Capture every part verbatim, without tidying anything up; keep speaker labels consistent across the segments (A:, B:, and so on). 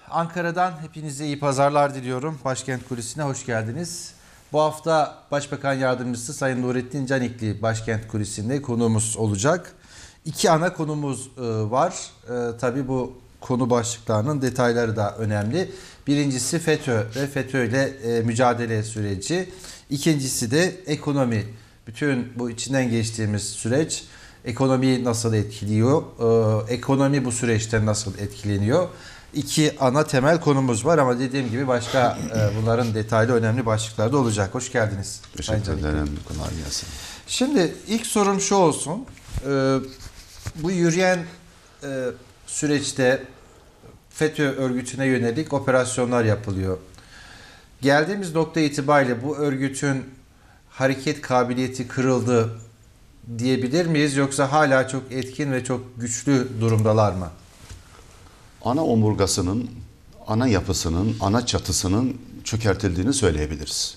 A: Ankara'dan hepinize iyi pazarlar diliyorum. Başkent Kulisi'ne hoş geldiniz. Bu hafta Başbakan Yardımcısı Sayın Nurettin Canikli Başkent Kulisi'nde konuğumuz olacak. İki ana konumuz var. E, tabii bu konu başlıklarının detayları da önemli. Birincisi FETÖ ve FETÖ ile e, mücadele süreci. İkincisi de ekonomi. Bütün bu içinden geçtiğimiz süreç ekonomiyi nasıl etkiliyor? E, ekonomi bu süreçten nasıl etkileniyor? İki ana temel konumuz var ama dediğim gibi başka e, bunların detaylı önemli başlıkları da olacak. Hoş geldiniz.
B: Teşekkür ederim. Kolay gelsin.
A: Şimdi ilk sorum şu olsun. E, bu yürüyen e, süreçte FETÖ örgütüne yönelik operasyonlar yapılıyor. Geldiğimiz nokta itibariyle bu örgütün hareket kabiliyeti kırıldı diyebilir miyiz? Yoksa hala çok etkin ve çok güçlü durumdalar mı?
B: Ana omurgasının, ana yapısının, ana çatısının çökertildiğini söyleyebiliriz.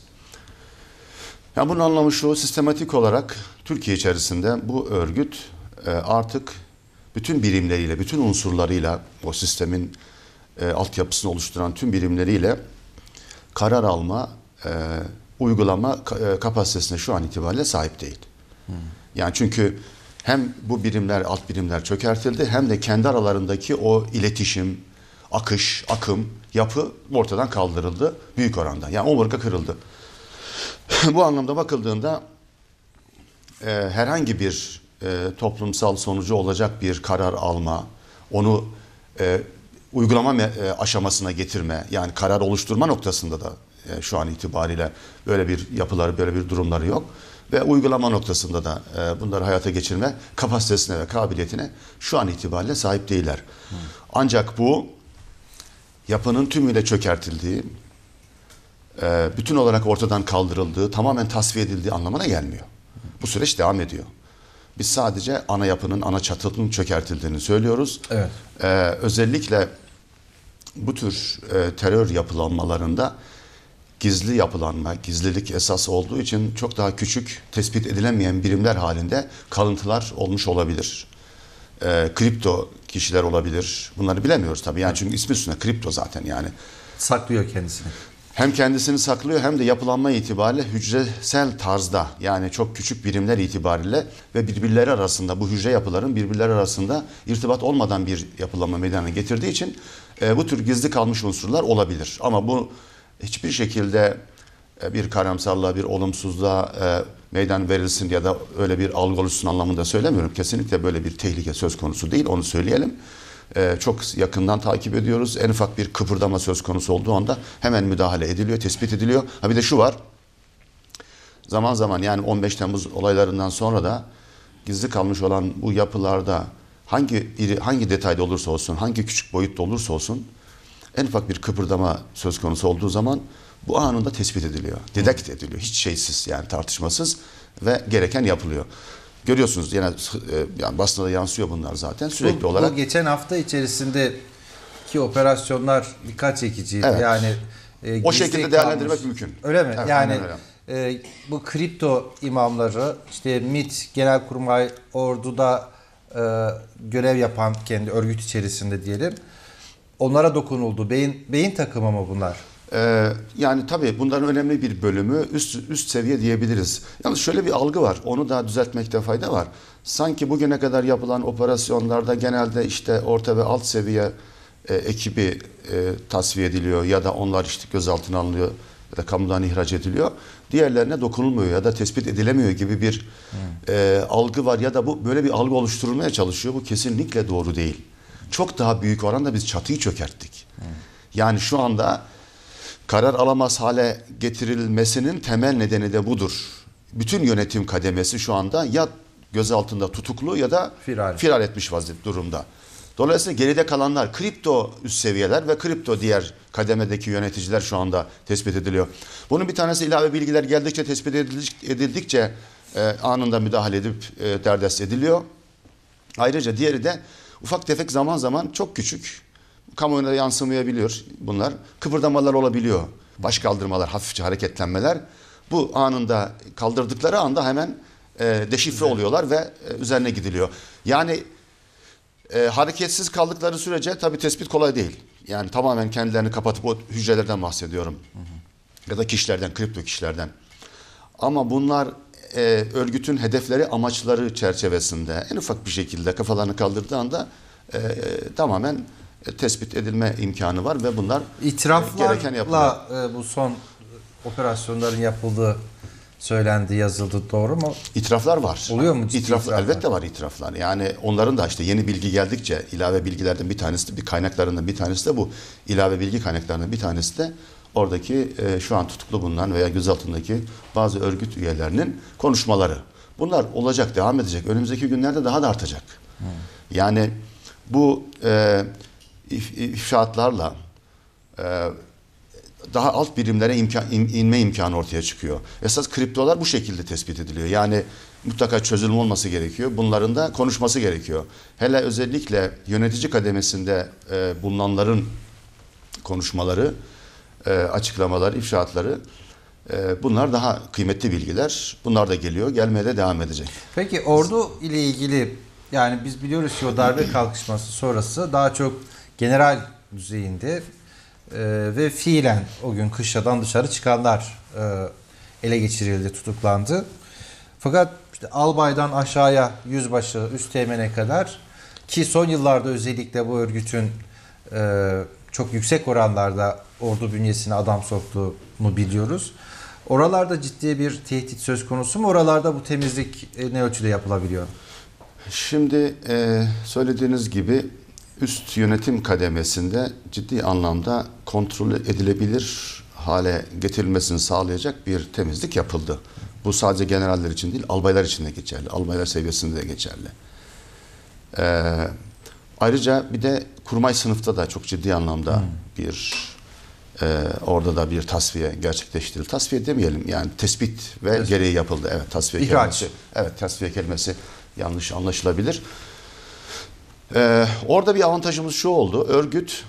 B: Yani bunun anlamı şu, sistematik olarak Türkiye içerisinde bu örgüt artık bütün birimleriyle, bütün unsurlarıyla, o sistemin e, altyapısını oluşturan tüm birimleriyle karar alma, e, uygulama e, kapasitesine şu an itibariyle sahip değil. Hmm. Yani çünkü hem bu birimler, alt birimler çökertildi, hem de kendi aralarındaki o iletişim, akış, akım, yapı ortadan kaldırıldı büyük oranda. Yani omurga kırıldı. Bu anlamda bakıldığında e, herhangi bir e, toplumsal sonucu olacak bir karar alma, onu e, uygulama e, aşamasına getirme, yani karar oluşturma noktasında da e, şu an itibariyle böyle bir yapıları, böyle bir durumları yok. Ve uygulama noktasında da e, bunları hayata geçirme kapasitesine ve kabiliyetine şu an itibariyle sahip değiller. Hmm. Ancak bu yapının tümüyle çökertildiği, e, bütün olarak ortadan kaldırıldığı, tamamen tasfiye edildiği anlamına gelmiyor. Bu süreç devam ediyor. Biz sadece ana yapının, ana çatının çökertildiğini söylüyoruz. Evet. Ee, özellikle bu tür e, terör yapılanmalarında gizli yapılanma, gizlilik esas olduğu için çok daha küçük, tespit edilemeyen birimler halinde kalıntılar olmuş olabilir. Ee, kripto kişiler olabilir. Bunları bilemiyoruz tabii. Yani çünkü ismi üstüne kripto zaten yani.
A: Saklıyor kendisini.
B: Hem kendisini saklıyor hem de yapılanma itibariyle hücresel tarzda, yani çok küçük birimler itibariyle ve birbirleri arasında, bu hücre yapıların birbirleri arasında irtibat olmadan bir yapılanma meydana getirdiği için e, bu tür gizli kalmış unsurlar olabilir. Ama bu hiçbir şekilde e, bir karamsarlığa, bir olumsuzluğa e, meydan verilsin ya da öyle bir algı oluşsun anlamında söylemiyorum. Kesinlikle böyle bir tehlike söz konusu değil, onu söyleyelim. Ee, çok yakından takip ediyoruz. En ufak bir kıpırdama söz konusu olduğu anda hemen müdahale ediliyor, tespit ediliyor. Ha bir de şu var. Zaman zaman, yani on beş Temmuz olaylarından sonra da gizli kalmış olan bu yapılarda hangi iri, hangi detayda olursa olsun, hangi küçük boyutta olursa olsun en ufak bir kıpırdama söz konusu olduğu zaman bu anında tespit ediliyor. Dedekt ediliyor. Hiç şeysiz, yani tartışmasız ve gereken yapılıyor. Görüyorsunuz yine yani basında da yansıyor bunlar zaten sürekli
A: bu,
B: olarak.
A: Bu geçen hafta içerisindeki operasyonlar dikkat çekiciydi.
B: Evet.
A: Yani e,
B: o şekilde
A: kalmış.
B: Değerlendirmek mümkün.
A: Öyle mi?
B: Evet,
A: yani e, bu kripto imamları, işte MİT, Genelkurmay, orduda e, görev yapan kendi örgüt içerisinde diyelim. Onlara dokunuldu. Beyin beyin takımı mı bunlar?
B: Ee, yani tabii bunların önemli bir bölümü üst, üst seviye diyebiliriz. Yalnız şöyle bir algı var. Onu da düzeltmekte fayda var. Sanki bugüne kadar yapılan operasyonlarda genelde işte orta ve alt seviye e, ekibi e, tasfiye ediliyor ya da onlar işte gözaltına alınıyor ya da kamudan ihraç ediliyor. Diğerlerine dokunulmuyor ya da tespit edilemiyor gibi bir hmm. e, algı var ya da bu böyle bir algı oluşturulmaya çalışıyor. Bu kesinlikle doğru değil. Çok daha büyük oranda biz çatıyı çökerttik. Hmm. Yani şu anda karar alamaz hale getirilmesinin temel nedeni de budur. Bütün yönetim kademesi şu anda ya gözaltında tutuklu ya da firar, firar etmiş vaziyette durumda. Dolayısıyla geride kalanlar kripto üst seviyeler ve kripto diğer kademedeki yöneticiler şu anda tespit ediliyor. Bunun bir tanesi ilave bilgiler geldikçe, tespit edildikçe e, anında müdahale edip e, derdest ediliyor. Ayrıca diğeri de ufak tefek, zaman zaman çok küçük, kamuoyuna yansımayabiliyor bunlar. Kıpırdamalar olabiliyor. Baş kaldırmalar, hafifçe hareketlenmeler. Bu anında kaldırdıkları anda hemen e, deşifre oluyorlar ve e, üzerine gidiliyor. Yani e, hareketsiz kaldıkları sürece tabii tespit kolay değil. Yani tamamen kendilerini kapatıp o hücrelerden bahsediyorum. Hı hı. Ya da kişilerden, kripto kişilerden. Ama bunlar e, örgütün hedefleri, amaçları çerçevesinde en ufak bir şekilde kafalarını kaldırdığı anda e, tamamen e, tespit edilme imkanı var ve bunlar
A: İtiraflarla
B: e, gereken yapılıyor.
A: e, bu son operasyonların yapıldığı söylendi, yazıldı, doğru mu?
B: İtiraflar var.
A: Oluyor mu?
B: İtiraf,
A: itiraflar?
B: elbette var itiraflar. Yani onların da işte yeni bilgi geldikçe ilave bilgilerden bir tanesi de, bir kaynaklarından bir tanesi de bu. İlave bilgi kaynaklarından bir tanesi de oradaki e, şu an tutuklu bulunan veya gözaltındaki bazı örgüt üyelerinin konuşmaları. Bunlar olacak, devam edecek. Önümüzdeki günlerde daha da artacak. Hmm. Yani bu e, if, ifşaatlarla e, daha alt birimlere imkan, in, inme imkanı ortaya çıkıyor. Esas kriptolar bu şekilde tespit ediliyor. Yani mutlaka çözülüm olması gerekiyor. Bunların da konuşması gerekiyor. Hele özellikle yönetici kademesinde e, bulunanların konuşmaları, e, açıklamaları, ifşaatları, e, bunlar daha kıymetli bilgiler. Bunlar da geliyor, gelmeye de devam edecek.
A: Peki ordu ile ilgili, yani biz biliyoruz ki o darbe kalkışması sonrası daha çok general düzeyinde Ee, ve fiilen o gün kışladan dışarı çıkanlar e, ele geçirildi, tutuklandı. Fakat işte albaydan aşağıya yüzbaşı, üst teğmene kadar, ki son yıllarda özellikle bu örgütün e, çok yüksek oranlarda ordu bünyesine adam soktuğunu biliyoruz. Oralarda ciddi bir tehdit söz konusu mu? Oralarda bu temizlik e, ne ölçüde yapılabiliyor?
B: Şimdi e, söylediğiniz gibi üst yönetim kademesinde ciddi anlamda kontrol edilebilir hale getirilmesini sağlayacak bir temizlik yapıldı. Bu sadece generaller için değil, albaylar için de geçerli. Albaylar seviyesinde de geçerli. Ee, ayrıca bir de kurmay sınıfta da çok ciddi anlamda hmm. bir e, orada da bir tasfiye gerçekleştirildi. Tasfiye demeyelim, yani tespit ve evet. gereği yapıldı. Evet, tasfiye
A: İhraç.
B: kelimesi. Evet, tasfiye kelimesi yanlış anlaşılabilir. Ee, orada bir avantajımız şu oldu. Örgüt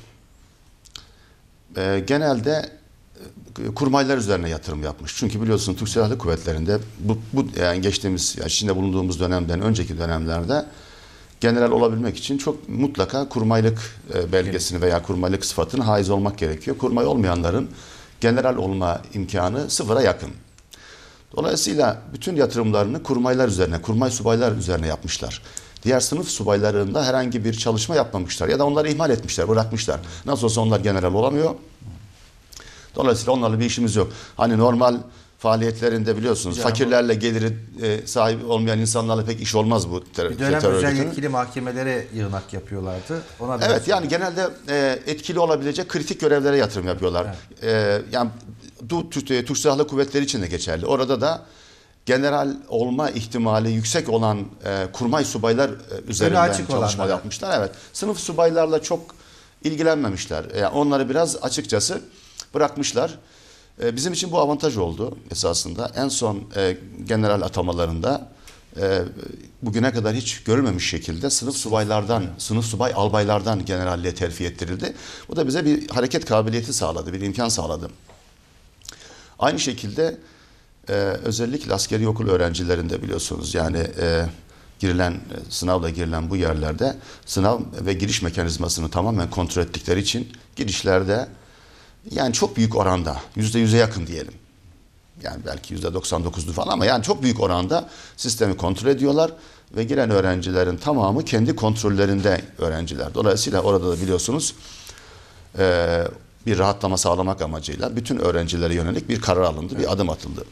B: e, genelde e, kurmaylar üzerine yatırım yapmış. Çünkü biliyorsun Türk Silahlı Kuvvetleri'nde bu, bu yani geçtiğimiz, yani içinde bulunduğumuz dönemden önceki dönemlerde general olabilmek için çok mutlaka kurmaylık e, belgesini veya kurmaylık sıfatını haiz olmak gerekiyor. Kurmay olmayanların general olma imkanı sıfıra yakın. Dolayısıyla bütün yatırımlarını kurmaylar üzerine, kurmay subaylar üzerine yapmışlar. Diğer sınıf subaylarında herhangi bir çalışma yapmamışlar ya da onları ihmal etmişler, bırakmışlar. Nasıl olsa onlar general olamıyor. Dolayısıyla onlarla bir işimiz yok. Hani normal faaliyetlerinde biliyorsunuz Güzel, fakirlerle geliri e, sahibi olmayan insanlarla pek iş olmaz bu ter-
A: bir dönem
B: terör
A: özel
B: örgütünün.
A: yetkili mahkemelere yığınak yapıyorlardı. Ona
B: evet, yani genelde e, etkili olabilecek kritik görevlere yatırım yapıyorlar. Evet. E, yani bu Türk, Türk Silahlı Kuvvetleri için de geçerli. Orada da general olma ihtimali yüksek olan e, kurmay subaylar e, üzerinden çalışma olanlar. yapmışlar. Evet. Sınıf subaylarla çok ilgilenmemişler. Yani onları biraz açıkçası bırakmışlar. E, bizim için bu avantaj oldu esasında. En son e, general atamalarında e, bugüne kadar hiç görülmemiş şekilde sınıf subaylardan, evet. sınıf subay albaylardan generalliğe terfi ettirildi. Bu da bize bir hareket kabiliyeti sağladı, bir imkan sağladı. Aynı şekilde Ee, özellikle askeri okul öğrencilerinde biliyorsunuz yani e, girilen sınavla girilen bu yerlerde sınav ve giriş mekanizmasını tamamen kontrol ettikleri için girişlerde yani çok büyük oranda yüzde yüze yakın diyelim. Yani belki yüzde doksan dokuzdu falan ama yani çok büyük oranda sistemi kontrol ediyorlar ve giren öğrencilerin tamamı kendi kontrollerinde öğrenciler. Dolayısıyla orada da biliyorsunuz e, bir rahatlama sağlamak amacıyla bütün öğrencilere yönelik bir karar alındı, bir adım atıldı.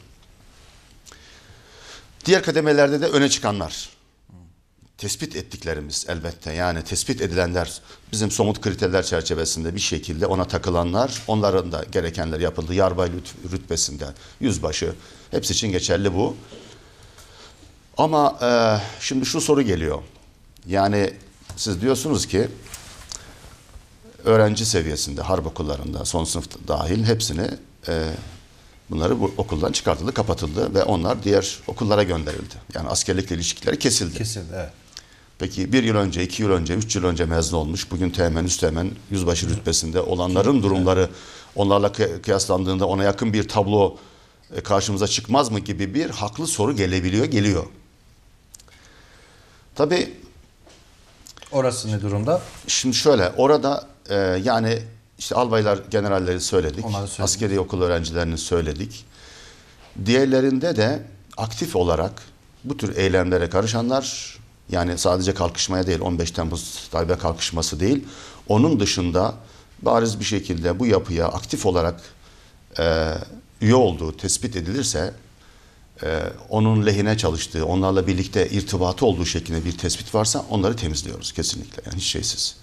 B: Diğer kademelerde de öne çıkanlar. Tespit ettiklerimiz elbette, yani tespit edilenler bizim somut kriterler çerçevesinde bir şekilde ona takılanlar, onların da gerekenler yapıldı. Yarbay rütbesinde, yüzbaşı, hepsi için geçerli bu. Ama e, şimdi şu soru geliyor. Yani siz diyorsunuz ki öğrenci seviyesinde, harp okullarında, son sınıf dahil hepsini e, bunları bu okuldan çıkartıldı, kapatıldı ve onlar diğer okullara gönderildi. Yani askerlikle ilişkileri kesildi.
A: Kesildi, evet.
B: Peki bir yıl önce, iki yıl önce, üç yıl önce mezun olmuş, bugün teğmen, üsteğmen, yüzbaşı rütbesinde olanların durumları onlarla kıyaslandığında ona yakın bir tablo karşımıza çıkmaz mı gibi bir haklı soru gelebiliyor, geliyor. Tabii
A: Orası ne durumda?
B: Şimdi şöyle, orada e, yani işte albaylar, generalleri söyledik.
A: Onları söyledik.
B: Askeri okul öğrencilerini söyledik. Diğerlerinde de aktif olarak bu tür eylemlere karışanlar, yani sadece kalkışmaya değil, on beş Temmuz darbe kalkışması değil, onun dışında bariz bir şekilde bu yapıya aktif olarak e, üye olduğu tespit edilirse, e, onun lehine çalıştığı, onlarla birlikte irtibatı olduğu şeklinde bir tespit varsa onları temizliyoruz kesinlikle, yani hiç şeysiz.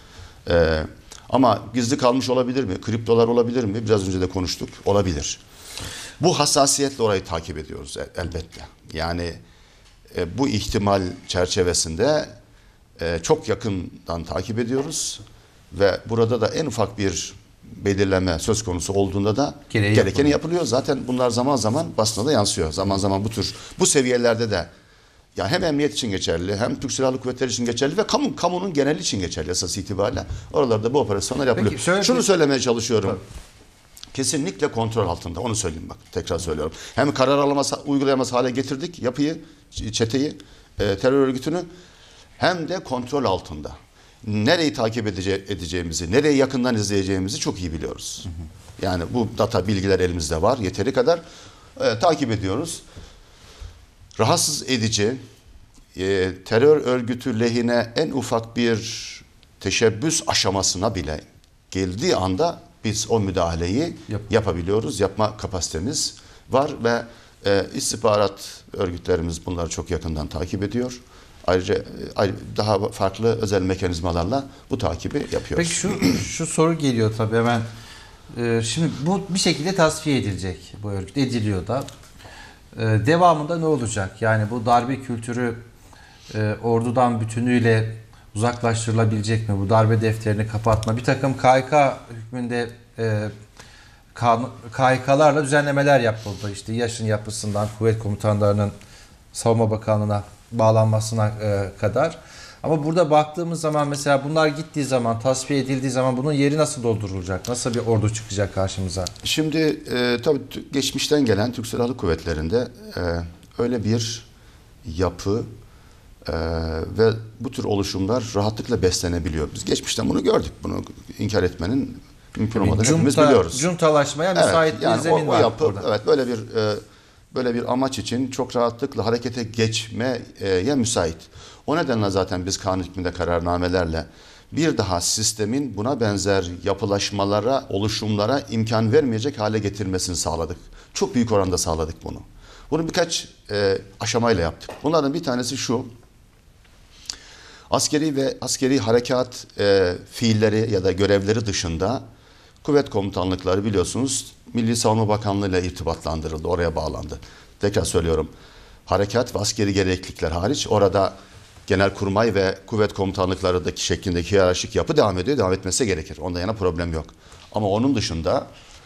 B: E, ama gizli kalmış olabilir mi? Kriptolar olabilir mi? Biraz önce de konuştuk. Olabilir. Bu hassasiyetle orayı takip ediyoruz elbette. Yani e, bu ihtimal çerçevesinde e, çok yakından takip ediyoruz ve burada da en ufak bir belirleme söz konusu olduğunda da
A: Gereği
B: gerekeni
A: yapılıyor.
B: yapılıyor. Zaten bunlar zaman zaman basına da yansıyor. Zaman zaman bu tür bu seviyelerde de, yani hem emniyet için geçerli, hem Türk Silahlı Kuvvetleri için geçerli ve kamu, kamunun geneli için geçerli esas itibariyle. Oralarda bu operasyonlar yapılıyor.
A: Peki, şöyle
B: Şunu
A: bir-
B: söylemeye çalışıyorum.
A: Tabii.
B: Kesinlikle kontrol altında. Onu söyleyeyim bak. Tekrar söylüyorum. Hem karar alamaz, uygulayamaz hale getirdik yapıyı, çeteyi, e, terör örgütünü, hem de kontrol altında. Nereyi takip edece edeceğimizi, nereyi yakından izleyeceğimizi çok iyi biliyoruz. Hı hı. Yani bu data, bilgiler elimizde var. Yeteri kadar e, takip ediyoruz. Rahatsız edici, e, terör örgütü lehine en ufak bir teşebbüs aşamasına bile geldiği anda biz o müdahaleyi
A: Yap.
B: yapabiliyoruz. Yapma kapasitemiz var ve e, istihbarat örgütlerimiz bunları çok yakından takip ediyor. Ayrıca e, daha farklı özel mekanizmalarla bu takibi yapıyoruz.
A: Peki şu şu soru geliyor tabii hemen. Ee, şimdi bu bir şekilde tasfiye edilecek, bu örgüt ediliyor da. Ee, devamında ne olacak? Yani bu darbe kültürü e, ordudan bütünüyle uzaklaştırılabilecek mi? Bu darbe defterini kapatma, bir takım K H K hükmünde e, K H K'larla düzenlemeler yapıldı. İşte yaşın yapısından kuvvet komutanlarının Savunma Bakanlığı'na bağlanmasına e, kadar. Ama burada baktığımız zaman mesela bunlar gittiği zaman, tasfiye edildiği zaman bunun yeri nasıl doldurulacak? Nasıl bir ordu çıkacak karşımıza?
B: Şimdi e, tabii geçmişten gelen Türk Silahlı Kuvvetleri'nde e, öyle bir yapı e, ve bu tür oluşumlar rahatlıkla beslenebiliyor. Biz geçmişten bunu gördük. Bunu inkar etmenin mümkün olmadığını hepimiz biliyoruz.
A: Cuntalaşmaya müsait
B: Evet,
A: bir
B: yani
A: zemin
B: o, o
A: var
B: yapı,
A: burada.
B: evet, böyle bir e, böyle bir amaç için çok rahatlıkla harekete geçmeye müsait. O nedenle zaten biz kanun hükmünde kararnamelerle bir daha sistemin buna benzer yapılaşmalara, oluşumlara imkan vermeyecek hale getirmesini sağladık. Çok büyük oranda sağladık bunu. Bunu birkaç e, aşamayla yaptık. Bunlardan bir tanesi şu: askeri ve askeri harekat e, fiilleri ya da görevleri dışında kuvvet komutanlıkları biliyorsunuz Milli Savunma Bakanlığı ile irtibatlandırıldı, oraya bağlandı. Tekrar söylüyorum, harekat ve askeri gereklilikler hariç orada Genelkurmay ve kuvvet komutanlıklarındaki şeklindeki hiyerarşik yapı devam ediyor, devam etmesi gerekir. Ondan yana problem yok. Ama onun dışında,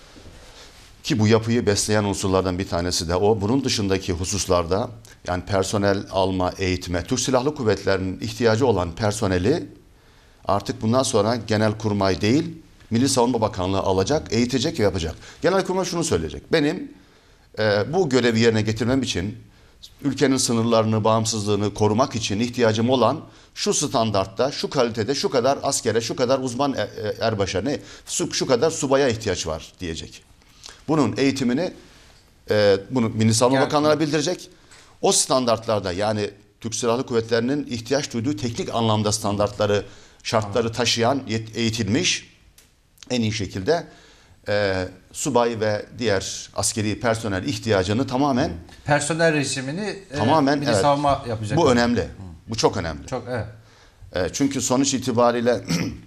B: ki bu yapıyı besleyen unsurlardan bir tanesi de o, bunun dışındaki hususlarda, yani personel alma, eğitime, Türk Silahlı Kuvvetleri'nin ihtiyacı olan personeli artık bundan sonra Genelkurmay değil, Milli Savunma Bakanlığı alacak, eğitecek ve yapacak. Genelkurmay şunu söyleyecek: benim e, bu görevi yerine getirmem için, ülkenin sınırlarını, bağımsızlığını korumak için ihtiyacım olan şu standartta, şu kalitede, şu kadar askere, şu kadar uzman erbaşa, ne, şu, şu kadar subaya ihtiyaç var diyecek. Bunun eğitimini e, bunu Milli Savunma
A: Yani,
B: Bakanlığı'na bildirecek. O standartlarda, yani Türk Silahlı Kuvvetleri'nin ihtiyaç duyduğu teknik anlamda standartları, şartları taşıyan, eğitilmiş, en iyi şekilde e, subay ve diğer askeri personel ihtiyacını tamamen
A: Personel rejimini
B: tamamen
A: e, Milli
B: evet,
A: Savunma yapacak.
B: bu önemli. Hı. Bu çok önemli.
A: Çok evet.
B: E, çünkü sonuç itibariyle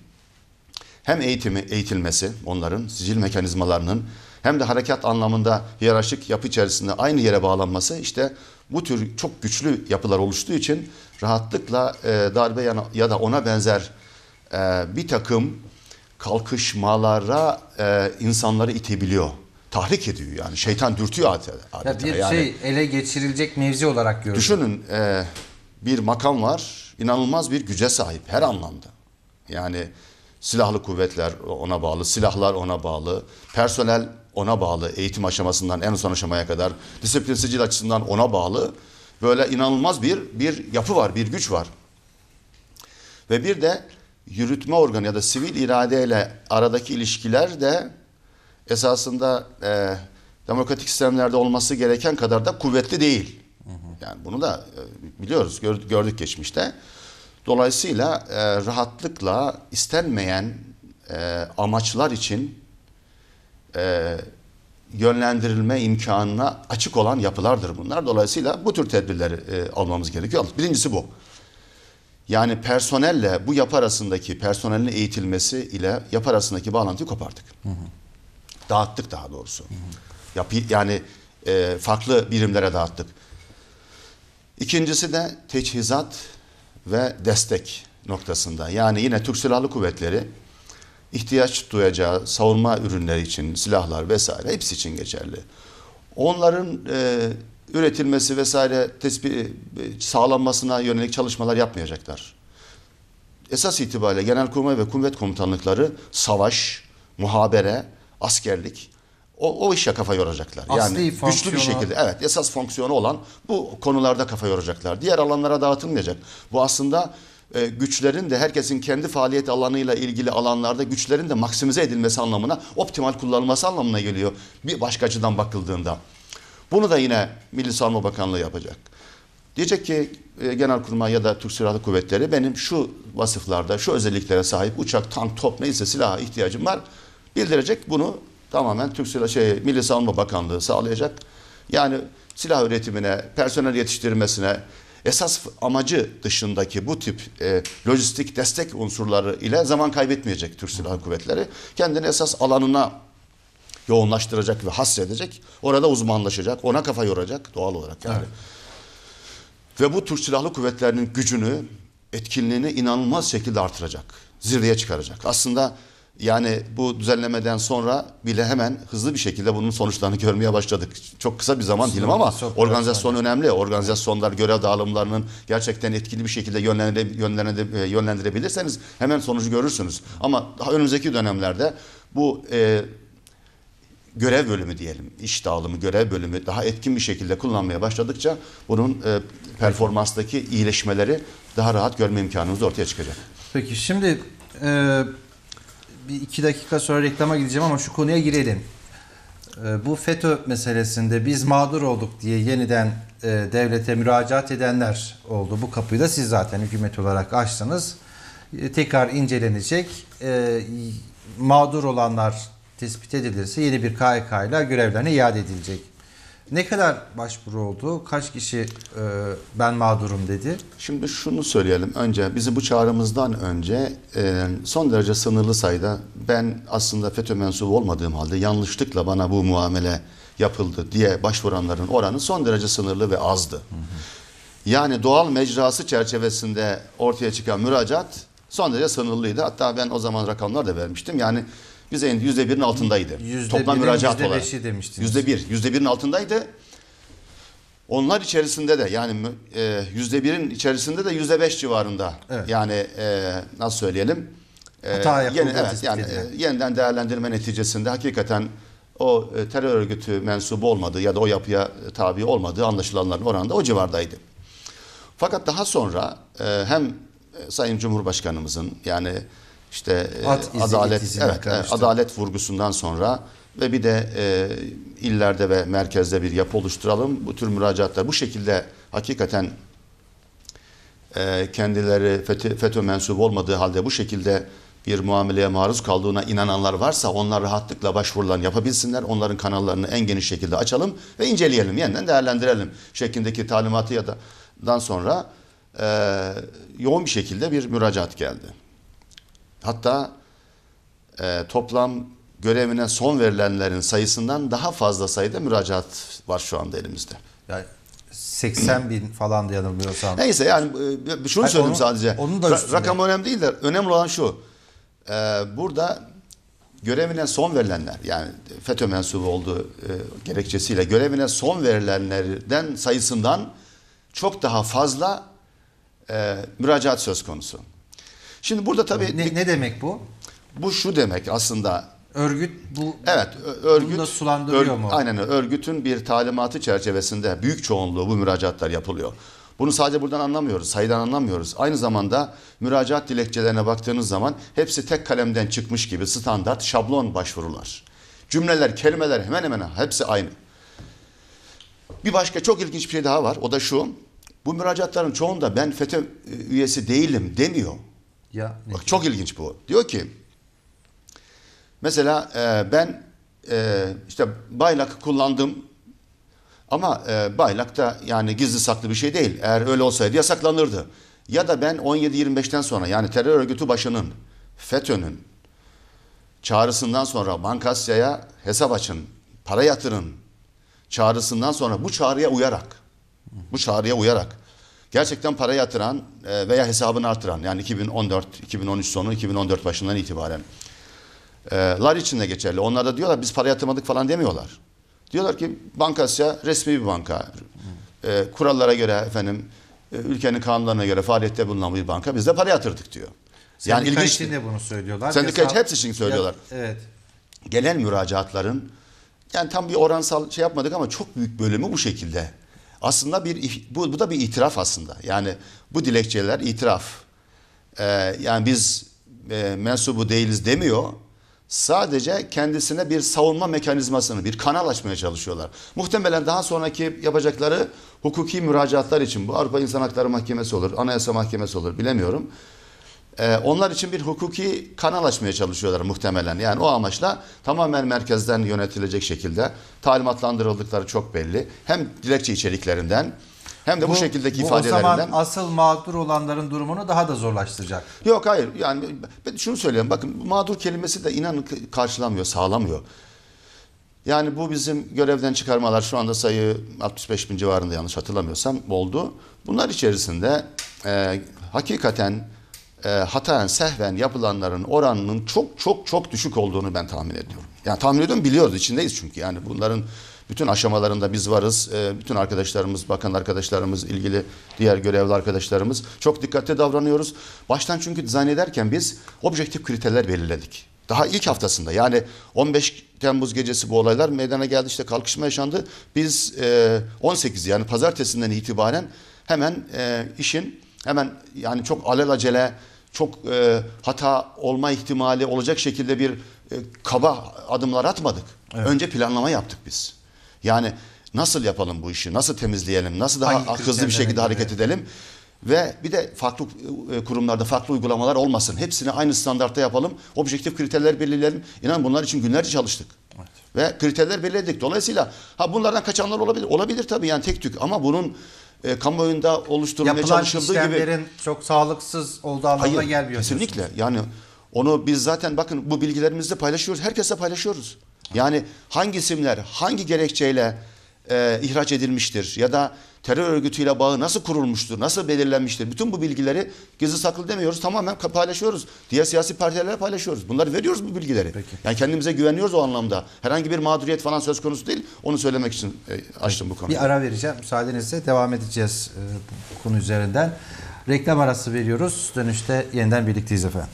B: hem eğitimi, eğitilmesi, onların sicil mekanizmalarının, hem de harekat anlamında hiyerarşik yapı içerisinde aynı yere bağlanması, işte bu tür çok güçlü yapılar oluştuğu için rahatlıkla e, darbe ya, ya da ona benzer e, bir takım kalkışmalara e, insanları itebiliyor. Tahrik ediyor yani. Şeytan dürtüyor adeta.
A: Ya bir
B: yani,
A: şey ele geçirilecek mevzi olarak görüyorum.
B: düşünün, e, bir makam var, inanılmaz bir güce sahip her anlamda. Yani silahlı kuvvetler ona bağlı, silahlar ona bağlı, personel ona bağlı, eğitim aşamasından en son aşamaya kadar, disiplin sicil açısından ona bağlı. Böyle inanılmaz bir bir yapı var, bir güç var. Ve bir de yürütme organı ya da sivil iradeyle aradaki ilişkiler de esasında e, demokratik sistemlerde olması gereken kadar da kuvvetli değil. Yani bunu da e, biliyoruz, gördük, gördük geçmişte. Dolayısıyla e, rahatlıkla istenmeyen e, amaçlar için e, yönlendirilme imkanına açık olan yapılardır bunlar. Dolayısıyla bu tür tedbirleri e, almamız gerekiyor. Birincisi bu. Yani personelle bu yapı arasındaki, personelin eğitilmesi ile yapı arasındaki bağlantıyı kopardık. Hı hı. Dağıttık daha doğrusu. Hı hı. Yapı, yani e, farklı birimlere dağıttık. İkincisi de teçhizat ve destek noktasında. Yani yine Türk Silahlı Kuvvetleri ihtiyaç duyacağı savunma ürünleri için, silahlar vesaire hepsi için geçerli. Onların e, üretilmesi vesaire tespit sağlanmasına yönelik çalışmalar yapmayacaklar. Esas itibariyle Genelkurmay ve Kuvvet Komutanlıkları savaş, muhabere, askerlik o, o işe kafa yoracaklar.
A: Asli
B: yani
A: fonksiyonu...
B: güçlü bir şekilde evet esas fonksiyonu olan bu konularda kafa yoracaklar. Diğer alanlara dağıtılmayacak. Bu aslında e, güçlerin de herkesin kendi faaliyet alanıyla ilgili alanlarda güçlerin de maksimize edilmesi anlamına, optimal kullanılması anlamına geliyor. Bir başka açıdan bakıldığında. Bunu da yine Milli Savunma Bakanlığı yapacak. Diyecek ki e, Genelkurmay ya da Türk Silahlı Kuvvetleri benim şu vasıflarda, şu özelliklere sahip uçak, tank, top neyse silaha ihtiyacım var. Bildirecek. Bunu tamamen Türk Silahlı şey Milli Savunma Bakanlığı sağlayacak. Yani silah üretimine, personel yetiştirmesine, esas amacı dışındaki bu tip e, lojistik destek unsurları ile zaman kaybetmeyecek Türk Silahlı Kuvvetleri. Kendini esas alanına yoğunlaştıracak ve hasredecek. Orada uzmanlaşacak. Ona kafa yoracak doğal olarak yani. Evet. Ve bu Türk Silahlı Kuvvetleri'nin gücünü, etkinliğini inanılmaz şekilde artıracak. Zirveye çıkaracak. Aslında yani bu düzenlemeden sonra bile hemen hızlı bir şekilde bunun sonuçlarını görmeye başladık. Çok kısa bir zaman dilim ama organizasyon önemli. Organizasyonlar, görev dağılımlarının gerçekten etkili bir şekilde yönlendire, yönlendire, yönlendirebilirseniz hemen sonucu görürsünüz. Ama daha önümüzdeki dönemlerde bu e, görev bölümü diyelim, iş dağılımı, görev bölümü daha etkin bir şekilde kullanmaya başladıkça bunun e, performanstaki iyileşmeleri daha rahat görme imkanımız ortaya çıkacak.
A: Peki şimdi e, bir iki dakika sonra reklama gideceğim ama şu konuya girelim. E, bu FETÖ meselesinde biz mağdur olduk diye yeniden e, devlete müracaat edenler oldu. Bu kapıyı da siz zaten hükümet olarak açtınız. E, tekrar incelenecek. E, mağdur olanlar tespit edilirse yeni bir K H K ile görevlerine iade edilecek. Ne kadar başvuru oldu? Kaç kişi e, ben mağdurum dedi?
B: Şimdi şunu söyleyelim. Önce bizim bu çağrımızdan önce e, son derece sınırlı sayıda ben aslında FETÖ mensubu olmadığım halde yanlışlıkla bana bu muamele yapıldı diye başvuranların oranı son derece sınırlı ve azdı. Hı hı. Yani doğal mecrası çerçevesinde ortaya çıkan müracaat son derece sınırlıydı. Hatta ben o zaman rakamlar da vermiştim. Yani bize yüzde birin altındaydı.
A: Yüzde
B: Toplam müracaat olarak.
A: yüzde beşi demiştiniz.
B: Yüzde bir. Yüzde birin altındaydı. Onlar içerisinde de yani e, yüzde birin içerisinde de yüzde beş civarında. Evet. Yani e, nasıl söyleyelim? E,
A: Hata yapıldı.
B: Yeni, evet, yani e, yeniden değerlendirme neticesinde hakikaten o e, terör örgütü mensubu olmadığı ya da o yapıya tabi olmadığı anlaşılanların oranında o civardaydı. Fakat daha sonra e, hem e, Sayın Cumhurbaşkanımızın yani İşte
A: At
B: e, adalet evet, e, adalet vurgusundan sonra ve bir de e, illerde ve merkezde bir yapı oluşturalım. Bu tür müracaatlar bu şekilde hakikaten e, kendileri FETÖ, FETÖ mensubu olmadığı halde bu şekilde bir muameleye maruz kaldığına inananlar varsa onlar rahatlıkla başvurularını yapabilsinler. Onların kanallarını en geniş şekilde açalım ve inceleyelim, yeniden değerlendirelim şeklindeki talimatı ya da dan sonra e, yoğun bir şekilde bir müracaat geldi. Hatta e, toplam görevine son verilenlerin sayısından daha fazla sayıda müracaat var şu anda elimizde.
A: Yani seksen bin falan diye yanılmıyorsam.
B: Neyse yani e, şunu Hayır, söyleyeyim onu, sadece. Onun da Ra- rakam önemli değil de önemli olan şu. E, burada görevine son verilenler yani FETÖ mensubu olduğu e, gerekçesiyle görevine son verilenlerden sayısından çok daha fazla e, müracaat söz konusu. Şimdi burada tabii...
A: Ne, ne demek bu?
B: Bu şu demek aslında...
A: Örgüt bu...
B: Evet, örgüt...
A: Bunu da sulandırıyor
B: ör,
A: mu?
B: Aynen örgütün bir talimatı çerçevesinde büyük çoğunluğu bu müracaatlar yapılıyor. Bunu sadece buradan anlamıyoruz, sayıdan anlamıyoruz. Aynı zamanda müracaat dilekçelerine baktığınız zaman hepsi tek kalemden çıkmış gibi standart şablon başvurular. Cümleler, kelimeler hemen hemen hepsi aynı. Bir başka çok ilginç bir şey daha var. O da şu. Bu müracaatların çoğunda ben FETÖ üyesi değilim demiyor.
A: Ya,
B: Bak çok ilginç bu. Diyor ki mesela e, ben e, işte bayrak kullandım ama e, bayrak da yani gizli saklı bir şey değil. Eğer öyle olsaydı yasaklanırdı. Ya da ben on yedi yirmi beşten sonra yani terör örgütü başının FETÖ'nün çağrısından sonra Bankasya'ya hesap açın, para yatırın çağrısından sonra bu çağrıya uyarak bu çağrıya uyarak gerçekten para yatıran e, veya hesabını artıran yani iki bin on dört iki bin on üç sonu iki bin on dört başından itibaren e, lar için de geçerli. Onlar da diyorlar biz para yatırmadık falan demiyorlar. Diyorlar ki Bankasya resmi bir banka. E, kurallara göre efendim e, ülkenin kanunlarına göre faaliyette bulunan bir banka. Biz de para yatırdık diyor.
A: Yani sendika için de bunu söylüyorlar.
B: Sendika için hepsi için söylüyorlar.
A: Ya, evet.
B: Gelen müracaatların yani tam bir oransal şey yapmadık ama çok büyük bölümü bu şekilde. Aslında bir bu, bu da bir itiraf aslında. Yani bu dilekçeler itiraf. Ee, yani biz e, mensubu değiliz demiyor. Sadece kendisine bir savunma mekanizmasını, bir kanal açmaya çalışıyorlar. Muhtemelen daha sonraki yapacakları hukuki müracaatlar için bu Avrupa İnsan Hakları Mahkemesi olur, Anayasa Mahkemesi olur bilemiyorum. Ee, onlar için bir hukuki kanal açmaya çalışıyorlar muhtemelen. Yani o amaçla tamamen merkezden yönetilecek şekilde talimatlandırıldıkları çok belli. Hem dilekçe içeriklerinden hem de bu, bu şekildeki
A: bu
B: ifadelerinden.
A: O zaman asıl mağdur olanların durumunu daha da zorlaştıracak.
B: Yok hayır yani ben şunu söyleyeyim bakın mağdur kelimesi de inanın karşılamıyor, sağlamıyor. Yani bu bizim görevden çıkarmalar şu anda sayı altmış beş bin civarında yanlış hatırlamıyorsam oldu. Bunlar içerisinde e, hakikaten e, hataen, sehven yapılanların oranının çok çok çok düşük olduğunu ben tahmin ediyorum. Yani tahmin ediyorum biliyoruz içindeyiz çünkü yani bunların bütün aşamalarında biz varız. E, bütün arkadaşlarımız, bakan arkadaşlarımız, ilgili diğer görevli arkadaşlarımız çok dikkatli davranıyoruz. Baştan çünkü dizayn ederken biz objektif kriterler belirledik. Daha ilk haftasında yani on beş Temmuz gecesi bu olaylar meydana geldi işte kalkışma yaşandı. Biz e, on sekiz yani pazartesinden itibaren hemen e, işin hemen yani çok alelacele çok e, hata olma ihtimali olacak şekilde bir e, kaba adımlar atmadık. Evet. Önce planlama yaptık biz. Yani nasıl yapalım bu işi, nasıl temizleyelim, nasıl daha Hangi hızlı bir şekilde hareket edelim. Ve bir de farklı kurumlarda farklı uygulamalar olmasın. Hepsini aynı standartta yapalım. Objektif kriterler belirleyelim. İnan bunlar için günlerce çalıştık. Evet. Ve kriterler belirledik. Dolayısıyla ha bunlardan kaçanlar olabilir. Olabilir tabii yani tek tük ama bunun e, kamuoyunda oluşturulmaya
A: yapılan
B: çalışıldığı gibi. Yapılan
A: işlemlerin çok sağlıksız olduğu anlamına
B: Hayır,
A: gelmiyor.
B: Kesinlikle.
A: Diyorsunuz.
B: Yani onu biz zaten bakın bu bilgilerimizi de paylaşıyoruz. Herkesle paylaşıyoruz. Yani hangi isimler, hangi gerekçeyle e, ihraç edilmiştir ya da terör örgütüyle bağı nasıl kurulmuştur, nasıl belirlenmiştir? Bütün bu bilgileri gizli saklı demiyoruz. Tamamen paylaşıyoruz. Diğer siyasi partilerle paylaşıyoruz. Bunları veriyoruz bu bilgileri. Peki. Yani kendimize güveniyoruz o anlamda. Herhangi bir mağduriyet falan söz konusu değil. Onu söylemek için e, açtım bu konuyu.
A: Bir ara vereceğim. Müsaadenizle devam edeceğiz e, bu konu üzerinden. Reklam arası veriyoruz. Dönüşte yeniden birlikteyiz efendim.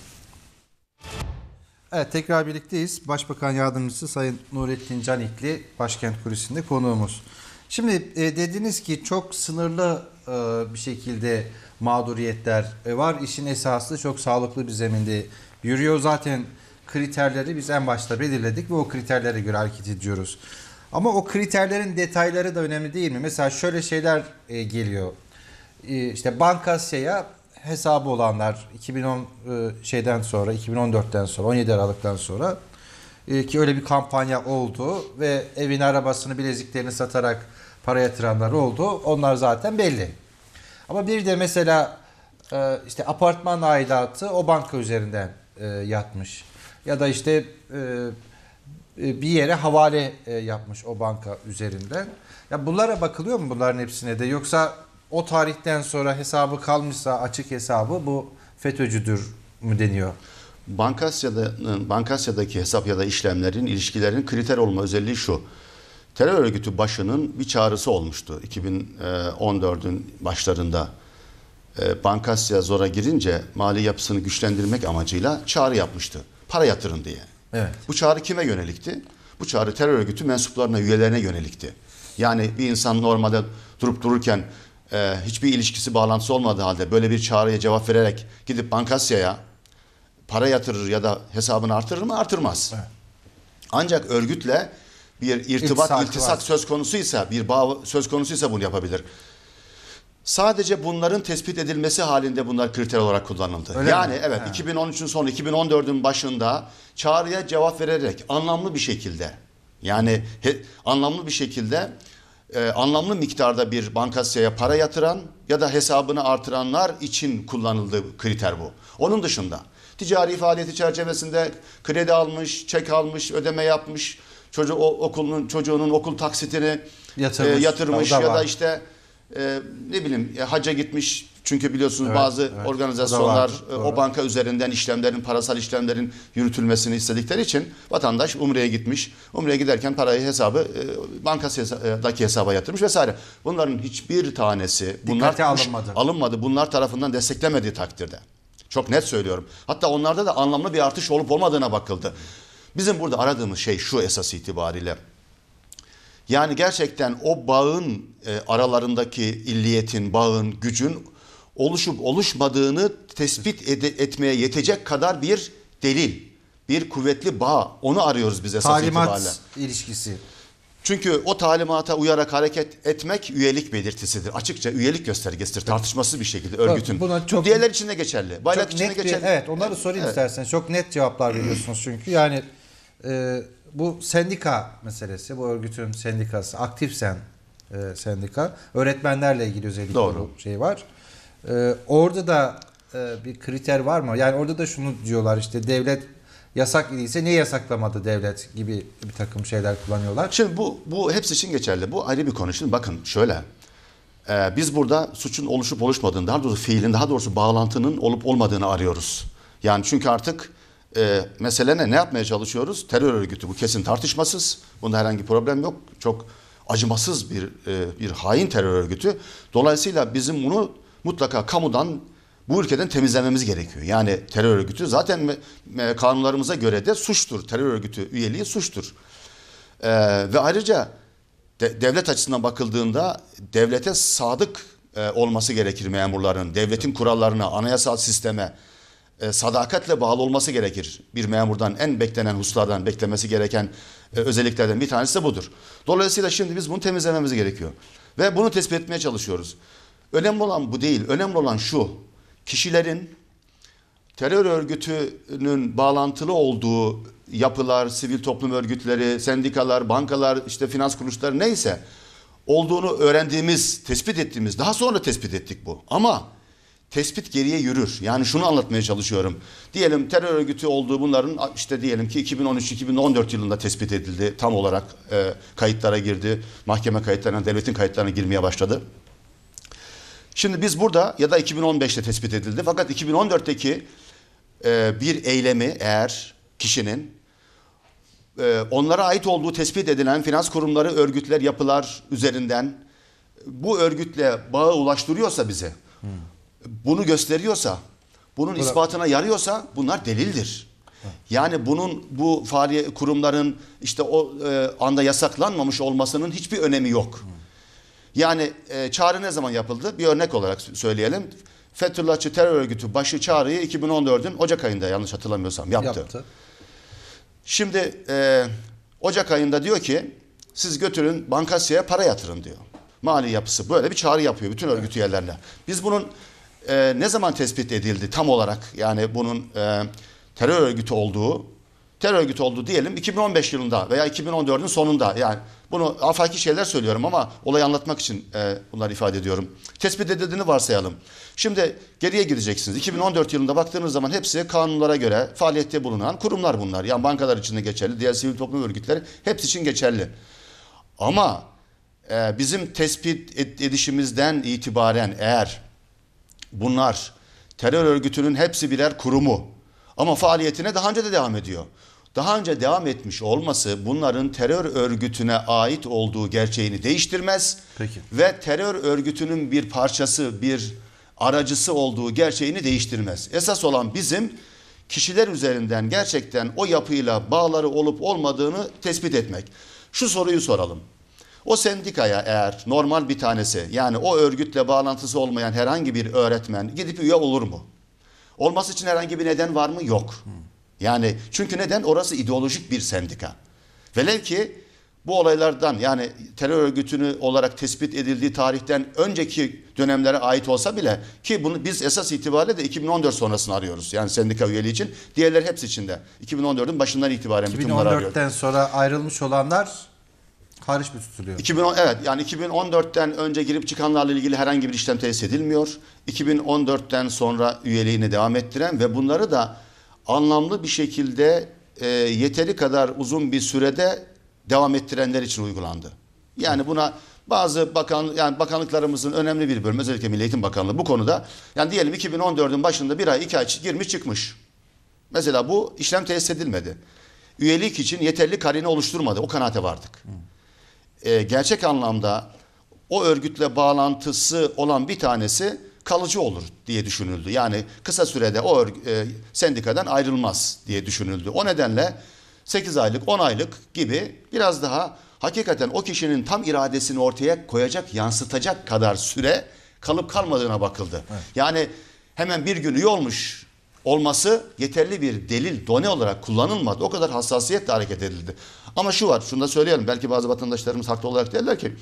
A: Evet tekrar birlikteyiz. Başbakan Yardımcısı Sayın Nurettin Canikli Başkent Kulisi'nde konuğumuz. Şimdi e, dediniz ki çok sınırlı e, bir şekilde mağduriyetler e, var. İşin esası çok sağlıklı bir zeminde yürüyor. Zaten kriterleri biz en başta belirledik ve o kriterlere göre hareket ediyoruz. Ama o kriterlerin detayları da önemli değil mi? Mesela şöyle şeyler e, geliyor. E, işte Bankasya'ya hesabı olanlar iki bin on e, şeyden sonra iki bin on dörtten sonra on yedi Aralık'tan sonra e, ki öyle bir kampanya oldu ve evin arabasını bileziklerini satarak para yatıranlar oldu. Onlar zaten belli. Ama bir de mesela e, işte apartman aidatı o banka üzerinden e, yatmış. Ya da işte e, bir yere havale e, yapmış o banka üzerinden. Ya bunlara bakılıyor mu bunların hepsine de yoksa o tarihten sonra hesabı kalmışsa açık hesabı bu FETÖ'cüdür mü deniyor?
B: Bankasya'da, Bankasya'daki hesap ya da işlemlerin, ilişkilerin kriter olma özelliği şu. Terör örgütü başının bir çağrısı olmuştu iki bin on dördün başlarında. Bankasya zora girince mali yapısını güçlendirmek amacıyla çağrı yapmıştı. Para yatırın diye.
A: Evet.
B: Bu çağrı kime yönelikti? Bu çağrı terör örgütü mensuplarına, üyelerine yönelikti. Yani bir insan normalde durup dururken e, hiçbir ilişkisi, bağlantısı olmadığı halde böyle bir çağrıya cevap vererek gidip Bankasya'ya para yatırır ya da hesabını artırır mı? Artırmaz. Evet. Ancak örgütle bir irtibat,
A: İltisakı
B: iltisak
A: var.
B: söz konusuysa, bir bağ söz konusuysa bunu yapabilir. Sadece bunların tespit edilmesi halinde bunlar kriter olarak kullanıldı.
A: Öyle
B: yani
A: mi?
B: evet,
A: He.
B: iki bin on üçün sonu, iki bin on dördün başında çağrıya cevap vererek anlamlı bir şekilde, yani he, anlamlı bir şekilde e, anlamlı miktarda bir Bankasya'ya para yatıran ya da hesabını artıranlar için kullanıldığı kriter bu. Onun dışında ticari faaliyeti çerçevesinde kredi almış, çek almış, ödeme yapmış, çocuğu, o, okulun çocuğunun okul taksitini
A: Yatırmış,
B: e, yatırmış
A: da
B: ya da
A: var.
B: işte e, ne bileyim e, hacca gitmiş. Çünkü biliyorsunuz
A: Evet,
B: bazı
A: evet.
B: organizasyonlar
A: O da
B: e,
A: var,
B: o
A: doğru.
B: banka üzerinden işlemlerin, parasal işlemlerin yürütülmesini istedikleri için vatandaş Umre'ye gitmiş. Umre'ye giderken parayı hesabı e, bankadaki hesaba yatırmış vesaire. Bunların hiçbir tanesi bunlar
A: Dikkate alınmadı.
B: alınmadı. Bunlar tarafından desteklemediği takdirde. Çok net söylüyorum. Hatta onlarda da anlamlı bir artış olup olmadığına bakıldı. Bizim burada aradığımız şey şu esas itibariyle. Yani gerçekten o bağın e, aralarındaki illiyetin, bağın, gücün oluşup oluşmadığını tespit ede, etmeye yetecek kadar bir delil, bir kuvvetli bağ. Onu arıyoruz biz esas itibariyle.
A: Talimat ilişkisi.
B: Çünkü o talimata uyarak hareket etmek üyelik belirtisidir. Açıkça üyelik göstergesidir. Tartışmasız bir şekilde örgütün.
A: Buna çok,
B: Diğerler için de geçerli. Bayrak
A: çok
B: için de
A: net bir,
B: geçerli.
A: evet, onları sorayım
B: Evet.
A: isterseniz. Çok net cevaplar veriyorsunuz çünkü. Yani e, bu sendika meselesi, bu örgütün sendikası, aktifsen e, sendika, öğretmenlerle ilgili özellikle
B: Doğru.
A: bu şey var. E, orada da e, bir kriter var mı? Yani orada da şunu diyorlar, işte devlet yasak idiyse niye yasaklamadı devlet gibi bir takım şeyler kullanıyorlar.
B: Şimdi bu bu hepsi için geçerli. Bu ayrı bir konu. Şimdi bakın şöyle. Ee, biz burada suçun oluşup oluşmadığını, daha doğrusu fiilin, daha doğrusu bağlantının olup olmadığını arıyoruz. Yani çünkü artık e, mesele ne? Ne yapmaya çalışıyoruz? Terör örgütü. Bu kesin tartışmasız. Bunda herhangi bir problem yok. Çok acımasız bir e, bir hain terör örgütü. Dolayısıyla bizim bunu mutlaka kamudan, bu ülkeden temizlememiz gerekiyor. Yani terör örgütü zaten me, me, kanunlarımıza göre de suçtur. Terör örgütü üyeliği suçtur. Ee, ve ayrıca de, devlet açısından bakıldığında devlete sadık e, olması gerekir memurların. Devletin kurallarına, anayasal sisteme e, sadakatle bağlı olması gerekir. Bir memurdan en beklenen hususlardan beklemesi gereken e, özelliklerden bir tanesi de budur. Dolayısıyla şimdi biz bunu temizlememiz gerekiyor. Ve bunu tespit etmeye çalışıyoruz. Önemli olan bu değil. Önemli olan şu. Kişilerin terör örgütünün bağlantılı olduğu yapılar, sivil toplum örgütleri, sendikalar, bankalar, işte finans kuruluşları neyse olduğunu öğrendiğimiz, tespit ettiğimiz, daha sonra tespit ettik bu. Ama tespit geriye yürür. Yani şunu anlatmaya çalışıyorum. Diyelim terör örgütü olduğu bunların işte diyelim ki iki bin on üç iki bin on dört yılında tespit edildi. Tam olarak e, kayıtlara girdi. Mahkeme kayıtlarına, devletin kayıtlarına girmeye başladı. Şimdi biz burada ya da iki bin on beşte tespit edildi. Fakat iki bin on dörtteki e, bir eylemi eğer kişinin e, onlara ait olduğu tespit edilen finans kurumları, örgütler, yapılar üzerinden bu örgütle bağı ulaştırıyorsa bize, hmm. bunu gösteriyorsa, bunun Bırak. ispatına yarıyorsa bunlar delildir. Hmm. Yani bunun bu faaliyet kurumların işte o e, anda yasaklanmamış olmasının hiçbir önemi yok. Hmm. Yani e, çağrı ne zaman yapıldı? Bir örnek olarak söyleyelim. Fethullahçı terör örgütü başı çağrıyı iki bin on dördün Ocak ayında yanlış hatırlamıyorsam yaptı. yaptı. Şimdi e, Ocak ayında diyor ki siz götürün Bankasya'ya para yatırın diyor. Mali yapısı böyle bir çağrı yapıyor bütün örgüt üyelerine. Biz bunun e, ne zaman tespit edildi tam olarak, yani bunun e, terör örgütü olduğu terör örgütü olduğu diyelim iki bin on beş yılında veya iki bin on dördün sonunda, yani bunu afaki şeyler söylüyorum ama olayı anlatmak için e, bunları ifade ediyorum. Tespit edildiğini varsayalım. Şimdi geriye gideceksiniz. iki bin on dört yılında baktığınız zaman hepsi kanunlara göre faaliyette bulunan kurumlar bunlar. Yani bankalar için de geçerli, diğer sivil toplum örgütleri hepsi için geçerli. Ama e, bizim tespit edişimizden itibaren eğer bunlar terör örgütünün hepsi birer kurumu ama faaliyetine daha önce de devam ediyor. Daha önce devam etmiş olması bunların terör örgütüne ait olduğu gerçeğini değiştirmez.
A: Peki.
B: Ve terör örgütünün bir parçası, bir aracısı olduğu gerçeğini değiştirmez. Esas olan bizim kişiler üzerinden gerçekten o yapıyla bağları olup olmadığını tespit etmek. Şu soruyu soralım. O sendikaya eğer normal bir tanesi, yani o örgütle bağlantısı olmayan herhangi bir öğretmen gidip üye olur mu? Olması için herhangi bir neden var mı? Yok. Yani çünkü neden? Orası ideolojik bir sendika. Velev ki bu olaylardan, yani terör örgütünü olarak tespit edildiği tarihten önceki dönemlere ait olsa bile, ki bunu biz esas itibariyle de iki bin on dört sonrasını arıyoruz. Yani sendika üyeliği için. Diğerleri hepsi içinde. iki bin on dördün başından itibaren bütün bunları arıyoruz.
A: iki bin on dörtten sonra ayrılmış olanlar hariç mi tutuluyor?
B: iki bin on, evet, yani iki bin on dörtten önce girip çıkanlarla ilgili herhangi bir işlem tesis edilmiyor. iki bin on dörtten sonra üyeliğini devam ettiren ve bunları da anlamlı bir şekilde e, yeteri kadar uzun bir sürede devam ettirenler için uygulandı. Yani buna bazı bakan, yani bakanlıklarımızın önemli bir bölümü, özellikle Milli Eğitim Bakanlığı bu konuda, yani diyelim iki bin on dördün başında bir ay iki ay girmiş çıkmış. Mesela bu işlem tesis edilmedi. Üyelik için yeterli karine oluşturmadı. O kanaate vardık. Ee, gerçek anlamda o örgütle bağlantısı olan bir tanesi kalıcı olur diye düşünüldü. Yani kısa sürede o örgü, e, sendikadan ayrılmaz diye düşünüldü. O nedenle sekiz aylık, on aylık gibi biraz daha hakikaten o kişinin tam iradesini ortaya koyacak, yansıtacak kadar süre kalıp kalmadığına bakıldı. Evet. Yani hemen bir gün üye olmuş olması yeterli bir delil, done olarak kullanılmadı. O kadar hassasiyetle hareket edildi. Ama şu var, şunu da söyleyelim. Belki bazı vatandaşlarımız haklı olarak derler ki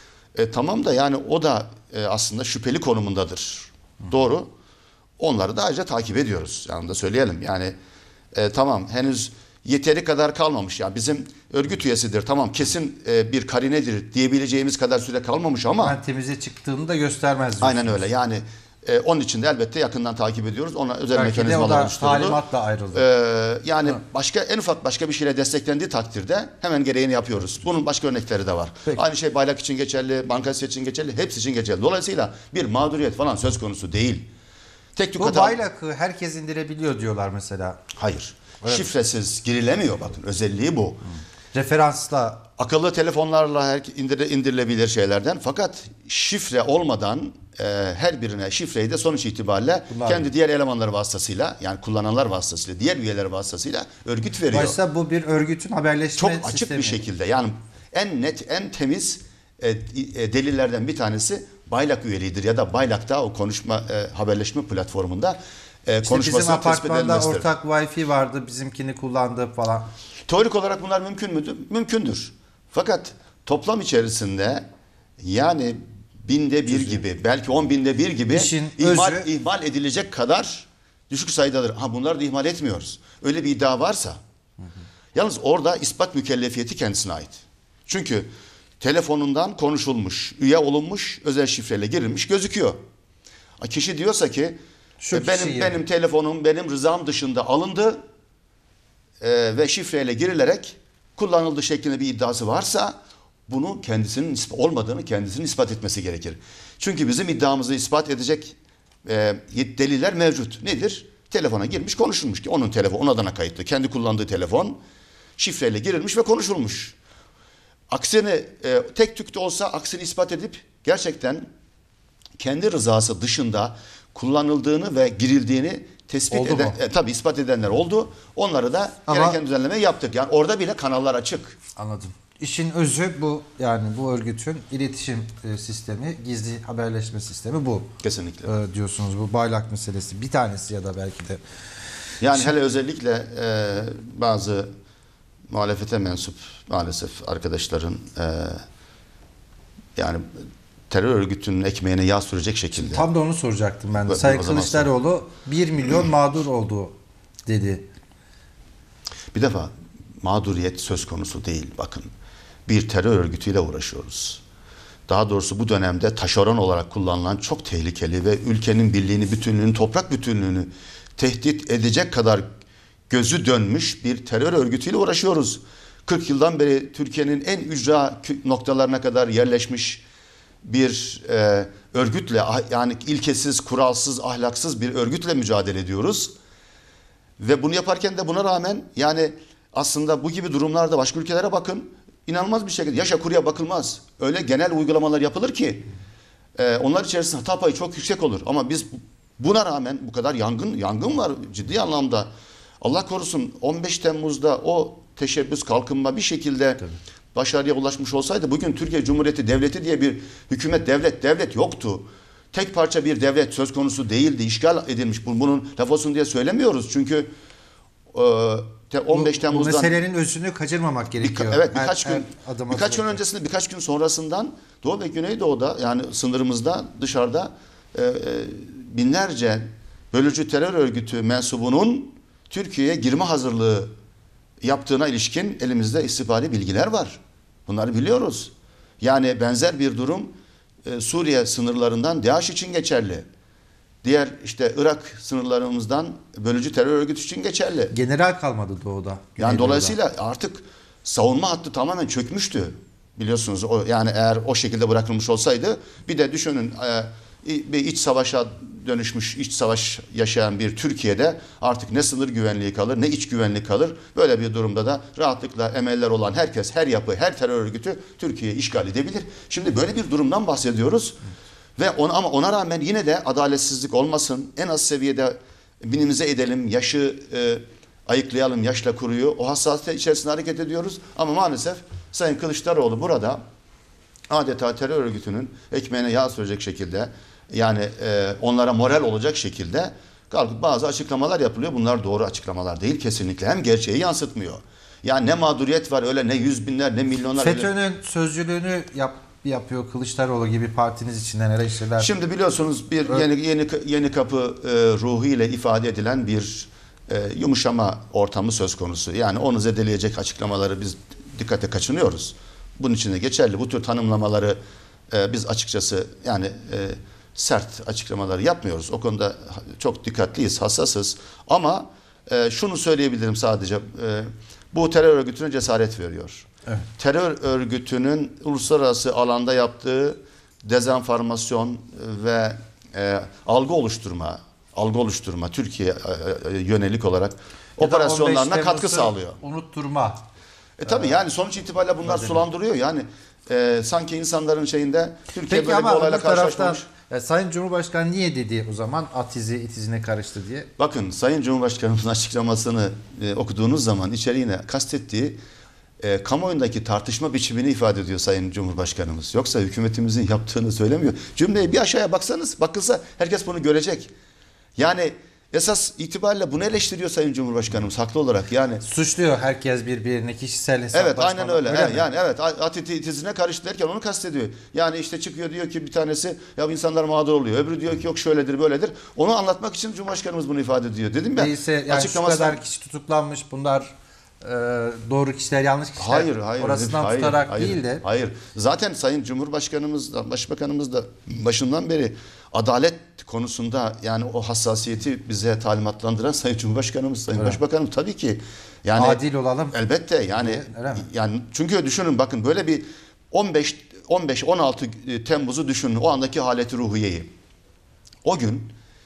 B: e, tamam da yani o da e, aslında şüpheli konumundadır. Hı. Doğru. Onları da ayrıca takip ediyoruz. Yani da söyleyelim. Yani e, tamam henüz yeteri kadar kalmamış. Yani bizim örgüt üyesidir. Tamam kesin e, bir karinedir diyebileceğimiz kadar süre kalmamış ama.
A: Yani temize çıktığını da göstermez diyorsunuz.
B: Aynen öyle. Yani e, onun için de elbette yakından takip ediyoruz. Ona özel
A: belki
B: mekanizmalar oluşturuldu.
A: Talimatla ayrıldı.
B: E, yani Hı. başka en ufak başka bir şeyle desteklendiği takdirde hemen gereğini yapıyoruz. Bunun başka örnekleri de var. Peki. Aynı şey bayrak için geçerli, bankasya için geçerli, hepsi için geçerli. Dolayısıyla bir mağduriyet falan söz konusu değil. Tek
A: Bu hata... baylakı herkes indirebiliyor diyorlar mesela.
B: Hayır. Evet. Şifresiz girilemiyor, bakın özelliği bu.
A: Hmm. Referansla. Akıllı
B: telefonlarla indire, indirilebilir şeylerden, fakat şifre olmadan e, her birine şifreyi de sonuç itibariyle bunlar kendi mi? Diğer elemanları vasıtasıyla, yani kullananlar vasıtasıyla, diğer üyeler vasıtasıyla örgüt veriyor.
A: Oysa bu bir örgütün haberleşme
B: çok
A: sistemi. Çok
B: açık bir şekilde, yani en net, en temiz e, e, delillerden bir tanesi bayrak üyeliğidir ya da baylakta o konuşma e, haberleşme platformunda e,
A: işte bizim apartmanda ortak Wi-Fi vardı, bizimkini kullandı falan.
B: Teorik olarak bunlar mümkün müdür? Mümkündür. Fakat toplam içerisinde yani binde bir gibi, belki on binde bir gibi İşin ihmal, özü... ihmal edilecek kadar düşük sayıdadır. Ha, bunları da ihmal etmiyoruz. Öyle bir iddia varsa. Hı hı. Yalnız orada ispat mükellefiyeti kendisine ait. Çünkü telefonundan konuşulmuş, üye olunmuş, özel şifreyle girilmiş gözüküyor. Kişi diyorsa ki Şu benim yani. benim telefonum benim rızam dışında alındı e, ve şifreyle girilerek kullanıldığı şeklinde bir iddiası varsa bunu kendisinin olmadığını kendisinin ispat etmesi gerekir. Çünkü bizim iddiamızı ispat edecek e, deliller mevcut. Nedir? Telefona girmiş, konuşulmuş ki onun telefonu onun adına kayıtlı. Kendi kullandığı telefon şifreyle girilmiş ve konuşulmuş. Aksini e, tek tük de olsa aksini ispat edip gerçekten kendi rızası dışında kullanıldığını ve girildiğini tespit oldu eden, e, tabii ispat edenler oldu. Onları da Ama, gereken düzenlemeyi yaptık. Yani orada bile kanallar açık.
A: Anladım. İşin özü bu, yani bu örgütün iletişim e, sistemi, gizli haberleşme sistemi bu.
B: Kesinlikle.
A: E, diyorsunuz bu bayrak meselesi bir tanesi ya da belki de.
B: Yani Şimdi, hele özellikle e, bazı muhalefete mensup maalesef arkadaşların e, yani terör örgütünün ekmeğine yağ sürecek şekilde.
A: Tam da onu soracaktım ben de. Sayın Kılıçdaroğlu bir milyon mağdur oldu dedi.
B: Bir defa mağduriyet söz konusu değil. Bakın bir terör örgütüyle uğraşıyoruz. Daha doğrusu bu dönemde taşeron olarak kullanılan çok tehlikeli ve ülkenin birliğini, bütünlüğünü, toprak bütünlüğünü tehdit edecek kadar gözü dönmüş bir terör örgütüyle uğraşıyoruz. kırk yıldan beri Türkiye'nin en ücra noktalarına kadar yerleşmiş bir e, örgütle, yani ilkesiz, kuralsız, ahlaksız bir örgütle mücadele ediyoruz. Ve bunu yaparken de buna rağmen yani aslında bu gibi durumlarda başka ülkelere bakın, inanılmaz bir şekilde yaşa kuruya bakılmaz. Öyle genel uygulamalar yapılır ki e, onlar içerisinde hata payı çok yüksek olur. Ama biz buna rağmen bu kadar yangın yangın var ciddi anlamda. Allah korusun on beş Temmuz'da o teşebbüs kalkınma bir şekilde Tabii. başarıya ulaşmış olsaydı bugün Türkiye Cumhuriyeti Devleti diye bir hükümet, devlet, devlet yoktu. Tek parça bir devlet söz konusu değildi. İşgal edilmiş. Bunun laf olsun diye söylemiyoruz. Çünkü on beş
A: bu,
B: Temmuz'dan...
A: Bu meselenin özünü kaçırmamak gerekiyor.
B: Birka, evet birkaç
A: her,
B: gün
A: her
B: birkaç gün öncesinde, birkaç gün sonrasından Doğu ve Güneydoğu'da, yani sınırımızda, dışarıda e, e, binlerce bölücü terör örgütü mensubunun Türkiye'ye girme hazırlığı yaptığına ilişkin elimizde istihbari bilgiler var. Bunları biliyoruz. Yani benzer bir durum e, Suriye sınırlarından DAEŞ için geçerli. Diğer işte Irak sınırlarımızdan bölücü terör örgütü için geçerli.
A: General kalmadı doğuda.
B: Yani
A: Güneydoğu'da.
B: dolayısıyla artık savunma hattı tamamen çökmüştü. Biliyorsunuz o, yani eğer o şekilde bırakılmış olsaydı, bir de düşünün e, bir iç savaşa dönüşmüş, iç savaş yaşayan bir Türkiye'de artık ne sınır güvenliği kalır ne iç güvenlik kalır. Böyle bir durumda da rahatlıkla emeller olan herkes, her yapı, her terör örgütü Türkiye'yi işgal edebilir. Şimdi böyle bir durumdan bahsediyoruz. Ve ona, ama ona rağmen yine de adaletsizlik olmasın. En az seviyede minimize edelim, yaşı e, ayıklayalım, yaşla kuruyor. O hassasiyet içerisinde hareket ediyoruz. Ama maalesef Sayın Kılıçdaroğlu burada adeta terör örgütünün ekmeğine yağ sürecek şekilde, yani e, onlara moral olacak şekilde kalkıp bazı açıklamalar yapılıyor. Bunlar doğru açıklamalar değil kesinlikle. Hem gerçeği yansıtmıyor. Yani ne mağduriyet var öyle, ne yüz binler ne milyonlar.
A: FETÖ'nün sözcülüğünü yap, yapıyor Kılıçdaroğlu gibi partiniz içinden eleştiriler.
B: Şimdi biliyorsunuz bir yeni yeni yeni kapı e, ruhu ile ifade edilen bir e, yumuşama ortamı söz konusu. Yani onu zedeleyecek açıklamaları biz dikkate kaçınıyoruz. Bunun için de geçerli. Bu tür tanımlamaları e, biz açıkçası yani e, sert açıklamaları yapmıyoruz. O konuda çok dikkatliyiz, hassasız. Ama e, şunu söyleyebilirim sadece. E, bu terör örgütüne cesaret veriyor.
A: Evet.
B: Terör örgütünün uluslararası alanda yaptığı dezenformasyon ve e, algı oluşturma, algı oluşturma Türkiye e, e, yönelik olarak operasyonlarına katkı sağlıyor.
A: Unutturma.
B: E tabii yani sonuç itibariyle bunlar
A: Madem.
B: sulandırıyor. Yani e, sanki insanların şeyinde Türkiye
A: Peki
B: böyle bir
A: ama
B: olayla
A: öbür taraftan
B: karşılaşmamış.
A: ya Sayın Cumhurbaşkanı niye dedi o zaman at izi it izine karıştı diye?
B: Bakın Sayın Cumhurbaşkanımızın açıklamasını e, okuduğunuz zaman içeriğine kastettiği e, kamuoyundaki tartışma biçimini ifade ediyor Sayın Cumhurbaşkanımız. Yoksa hükümetimizin yaptığını söylemiyor. Cümleyi bir aşağıya baksanız, bakılsa herkes bunu görecek. Yani esas itibariyle bunu eleştiriyor Sayın Cumhurbaşkanımız haklı olarak yani.
A: Suçluyor herkes birbirini kişisel hesaplaşma.
B: Evet aynen öyle.
A: öyle
B: evet, yani evet at iti itizine karıştı derken onu kastediyor. Yani işte çıkıyor diyor ki bir tanesi ya bu insanlar mağdur oluyor. Öbürü diyor ki yok şöyledir böyledir. Onu anlatmak için Cumhurbaşkanımız bunu ifade ediyor. Dedim ya.
A: Değilse yani şu kadar kişi tutuklanmış bunlar e, doğru kişiler yanlış kişiler.
B: Hayır hayır.
A: Orasından
B: hayır,
A: tutarak
B: hayır,
A: değil de.
B: Hayır. Zaten Sayın Cumhurbaşkanımız da Başbakanımız da başından beri adalet konusunda yani o hassasiyeti bize talimatlandıran Sayın Cumhurbaşkanımız, Sayın
A: Evet.
B: Başbakanım tabii ki. Yani
A: Adil olalım.
B: Elbette yani
A: Öyle mi?
B: yani çünkü düşünün bakın böyle bir on beş on beş on altı Temmuz'u düşünün, o andaki haleti ruhiyeyi. O gün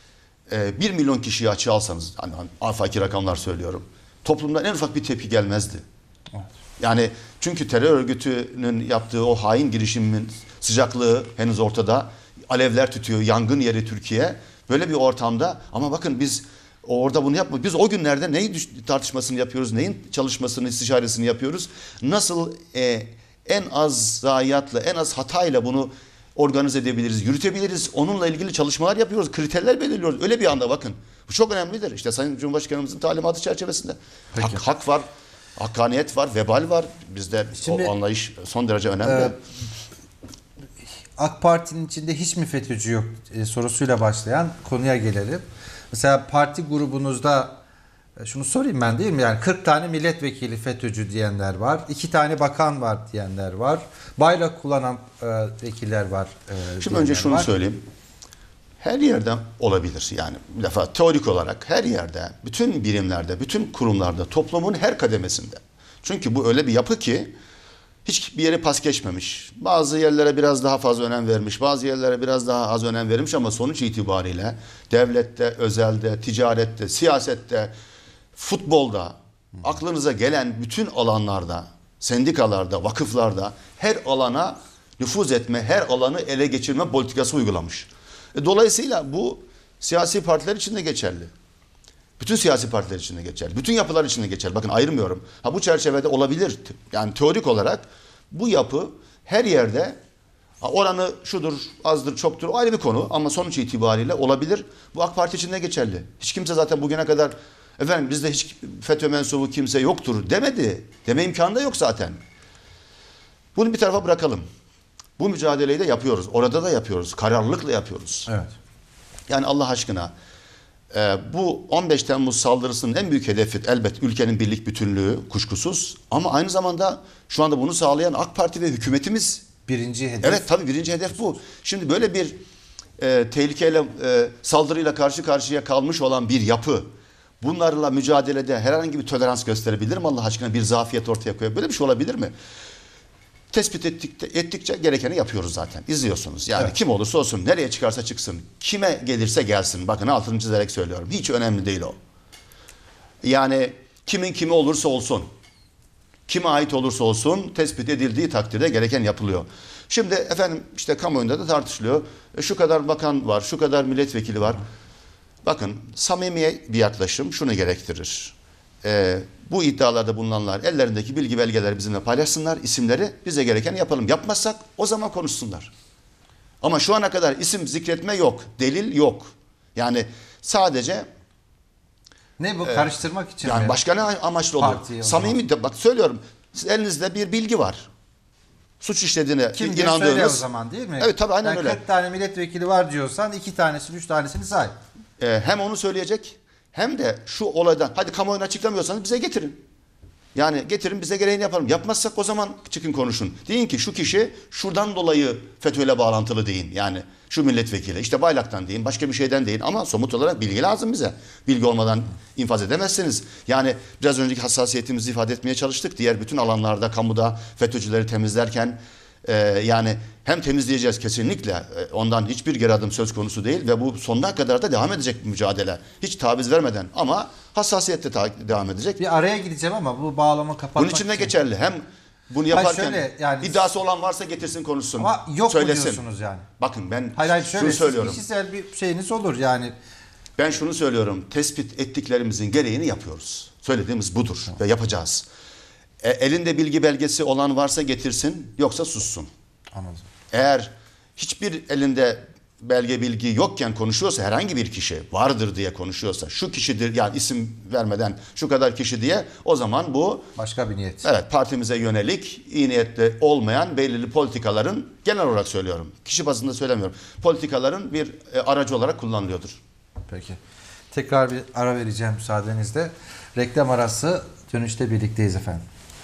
B: e, bir milyon kişiyi açığa alsanız, hani afaki rakamlar söylüyorum. Toplumdan en ufak bir tepki gelmezdi.
A: Evet.
B: Yani çünkü terör örgütünün yaptığı o hain girişimin sıcaklığı henüz ortada. Alevler tütüyor, yangın yeri Türkiye. Böyle bir ortamda ama bakın biz orada bunu yapmıyoruz. Biz o günlerde neyin tartışmasını yapıyoruz, neyin çalışmasını, istişaresini yapıyoruz? Nasıl e, en az zayiatla, en az hatayla bunu organize edebiliriz, yürütebiliriz. Onunla ilgili çalışmalar yapıyoruz, kriterler belirliyoruz. Öyle bir anda bakın. Bu çok önemlidir. İşte Sayın Cumhurbaşkanımızın talimatı çerçevesinde. Hak, hak var, hakkaniyet var, vebal var. Bizde
A: Şimdi,
B: o anlayış son derece önemli.
A: E, AK Parti'nin içinde hiç mi FETÖ'cü yok e, sorusuyla başlayan konuya gelelim. Mesela parti grubunuzda e, şunu sorayım ben değil mi? Yani kırk tane milletvekili FETÖ'cü diyenler var. iki tane bakan var diyenler var. Bayrak kullanan e, vekiller var. E,
B: Şimdi önce şunu
A: var.
B: söyleyeyim. Her yerde olabilir. Yani bir defa teorik olarak her yerde, bütün birimlerde, bütün kurumlarda, toplumun her kademesinde. Çünkü bu öyle bir yapı ki hiçbir yere pas geçmemiş. Bazı yerlere biraz daha fazla önem vermiş, bazı yerlere biraz daha az önem vermiş ama sonuç itibariyle devlette, özelde, ticarette, siyasette, futbolda, aklınıza gelen bütün alanlarda, sendikalarda, vakıflarda her alana nüfuz etme, her alanı ele geçirme politikası uygulamış. Dolayısıyla bu siyasi partiler için de geçerli. Bütün siyasi partiler için de geçerli. Bütün yapılar için de geçerli. Bakın ayırmıyorum. Ha bu çerçevede olabilir. Yani teorik olarak Bu yapı her yerde oranı şudur, azdır, çoktur o ayrı bir konu ama sonuç itibariyle olabilir. Bu AK Parti için de geçerli. Hiç kimse zaten bugüne kadar efendim bizde hiç FETÖ mensubu kimse yoktur demedi. Deme imkanı da yok zaten. Bunu bir tarafa bırakalım. Bu mücadeleyi de yapıyoruz. Orada da yapıyoruz. Kararlılıkla yapıyoruz.
A: Evet.
B: Yani Allah aşkına e, bu on beş Temmuz saldırısının en büyük hedefi elbet ülkenin birlik bütünlüğü kuşkusuz. Ama aynı zamanda şu anda bunu sağlayan AK Parti ve hükümetimiz.
A: Birinci hedef.
B: Evet tabii birinci hedef bu. Şimdi böyle bir e, tehlikeyle e, saldırıyla karşı karşıya kalmış olan bir yapı bunlarla mücadelede herhangi bir tolerans gösterebilir mi Allah aşkına? Bir zafiyet ortaya koyuyor. Böyle bir şey olabilir mi? Tespit ettik, ettikçe gerekeni yapıyoruz zaten. İzliyorsunuz. Yani
A: evet.
B: Kim olursa olsun, nereye çıkarsa çıksın, kime gelirse gelsin. Bakın altını çizerek söylüyorum. Hiç önemli değil o. Yani kimin kimi olursa olsun, kime ait olursa olsun tespit edildiği takdirde gereken yapılıyor. Şimdi efendim işte kamuoyunda da tartışılıyor. E, şu kadar bakan var, şu kadar milletvekili var. Bakın samimi bir yaklaşım şunu gerektirir. Ee, bu iddialarda bulunanlar ellerindeki bilgi belgeleri bizimle paylaşsınlar, isimleri bize gereken yapalım. Yapmazsak o zaman konuşsunlar. Ama şu ana kadar isim zikretme yok, delil yok. Yani sadece
A: ne bu
B: e,
A: karıştırmak için
B: yani
A: mi?
B: başka ne amaçlı oluyor?
A: Partiyi o
B: Samimi de bak söylüyorum. Siz elinizde bir bilgi var. Suç işlediğine
A: Kim diye
B: inandığınız.
A: söyle o zaman değil mi?
B: Evet tabii aynen
A: yani
B: öyle.
A: kırk tane milletvekili var diyorsan iki tanesini, üç tanesini say.
B: Ee, hem onu söyleyecek hem de şu olaydan hadi kamuoyuna açıklamıyorsanız bize getirin. Yani getirin bize gereğini yapalım. Yapmazsak o zaman çıkın konuşun. Deyin ki şu kişi şuradan dolayı FETÖ'yle bağlantılı deyin. Yani şu milletvekili işte Baylak'tan deyin başka bir şeyden deyin ama somut olarak bilgi lazım bize. Bilgi olmadan infaz edemezsiniz. Yani biraz önceki hassasiyetimizi ifade etmeye çalıştık. Diğer bütün alanlarda kamuda FETÖ'cüleri temizlerken e, yani hem temizleyeceğiz kesinlikle e, ondan hiçbir geri adım söz konusu değil ve bu sonuna kadar da devam edecek bir mücadele. Hiç taviz vermeden ama hassasiyetle devam edecek.
A: Bir araya gideceğim ama bu bağlamı kapatmak
B: Bunun için de
A: için.
B: geçerli. Hem bunu yaparken
A: şöyle, yani,
B: iddiası olan varsa getirsin konuşsun.
A: Ama yok
B: söylesin.
A: mu diyorsunuz yani?
B: Bakın ben
A: Hayır hayır şöyle
B: şunu söylüyorum.
A: kişisel bir şeyiniz olur yani.
B: Ben şunu söylüyorum. Tespit ettiklerimizin gereğini yapıyoruz. Söylediğimiz budur tamam. Ve yapacağız. E, elinde bilgi belgesi olan varsa getirsin yoksa sussun.
A: Anladım.
B: Eğer hiçbir elinde belge bilgi yokken konuşuyorsa herhangi bir kişi vardır diye konuşuyorsa şu kişidir yani isim vermeden şu kadar kişi diye o zaman bu
A: başka bir niyet.
B: Evet partimize yönelik iyi niyetli olmayan belirli politikaların genel olarak söylüyorum. Kişi bazında söylemiyorum. Politikaların bir e, aracı olarak kullanılıyordur.
A: Peki. Tekrar bir ara vereceğim müsaadenizle. Reklam arası dönüşte birlikteyiz efendim.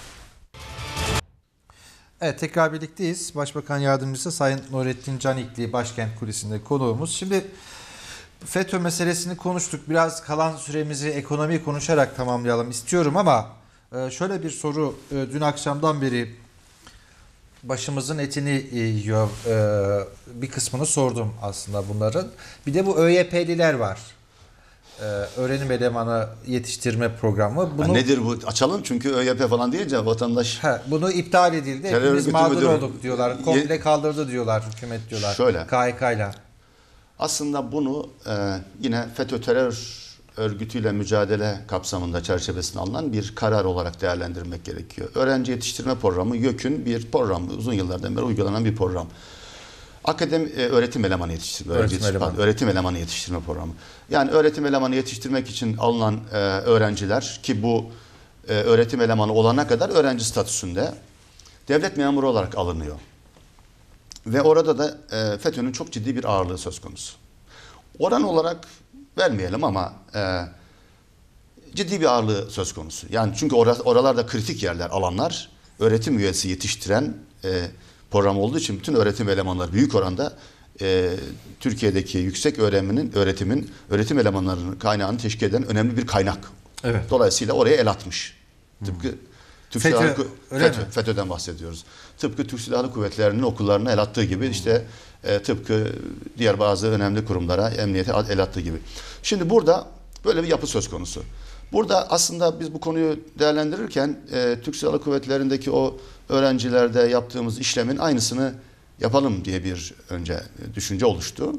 A: Evet tekrar birlikteyiz. Başbakan Yardımcısı Sayın Nurettin Canikli Başkent Kulisi'nde konuğumuz. Şimdi FETÖ meselesini konuştuk. Biraz kalan süremizi ekonomiyi konuşarak tamamlayalım istiyorum ama şöyle bir soru dün akşamdan beri başımızın etini yiyor. Bir kısmını sordum aslında bunların. Bir de bu ÖYP'liler var. Öğrenim elemanı yetiştirme programı. Bunu,
B: ya nedir bu? Açalım çünkü ÖYP falan deyince vatandaş...
A: He, bunu iptal edildi.
B: Terör
A: Hepimiz
B: örgütü
A: mağdur
B: müdürü,
A: olduk diyorlar. Komple kaldırdı diyorlar hükümet diyorlar.
B: Şöyle.
A: K H K'yla.
B: Aslında bunu e, yine FETÖ terör örgütüyle mücadele kapsamında çerçevesinde alınan bir karar olarak değerlendirmek gerekiyor. Öğrenci yetiştirme programı YÖK'ün bir programı. Uzun yıllardan beri uygulanan bir program. Akademi e, öğretim elemanı yetiştirme, öğretim, öğretim, elemanı. öğretim elemanı yetiştirme programı. Yani öğretim elemanı yetiştirmek için alınan e, öğrenciler ki bu e, öğretim elemanı olana kadar öğrenci statüsünde devlet memuru olarak alınıyor. Ve orada da e, FETÖ'nün çok ciddi bir ağırlığı söz konusu. Oran olarak vermeyelim ama e, ciddi bir ağırlığı söz konusu. Yani çünkü or oralarda kritik yerler, alanlar öğretim üyesi yetiştiren e, program olduğu için bütün öğretim elemanları büyük oranda e, Türkiye'deki yüksek öğrenimin, öğretimin, öğretim elemanlarının kaynağını teşkil eden önemli bir kaynak.
A: Evet.
B: Dolayısıyla oraya el atmış. Tıpkı hmm. Türk
A: FETÖ,
B: Silahlı, FETÖ,
A: mi?
B: FETÖ'den bahsediyoruz. Tıpkı Türk Silahlı Kuvvetleri'nin okullarına el attığı gibi hmm. işte e, tıpkı diğer bazı önemli kurumlara, emniyete el attığı gibi. Şimdi burada böyle bir yapı söz konusu. Burada aslında biz bu konuyu değerlendirirken e, Türk Silahlı Kuvvetleri'ndeki o öğrencilerde yaptığımız işlemin aynısını yapalım diye bir önce düşünce oluştu.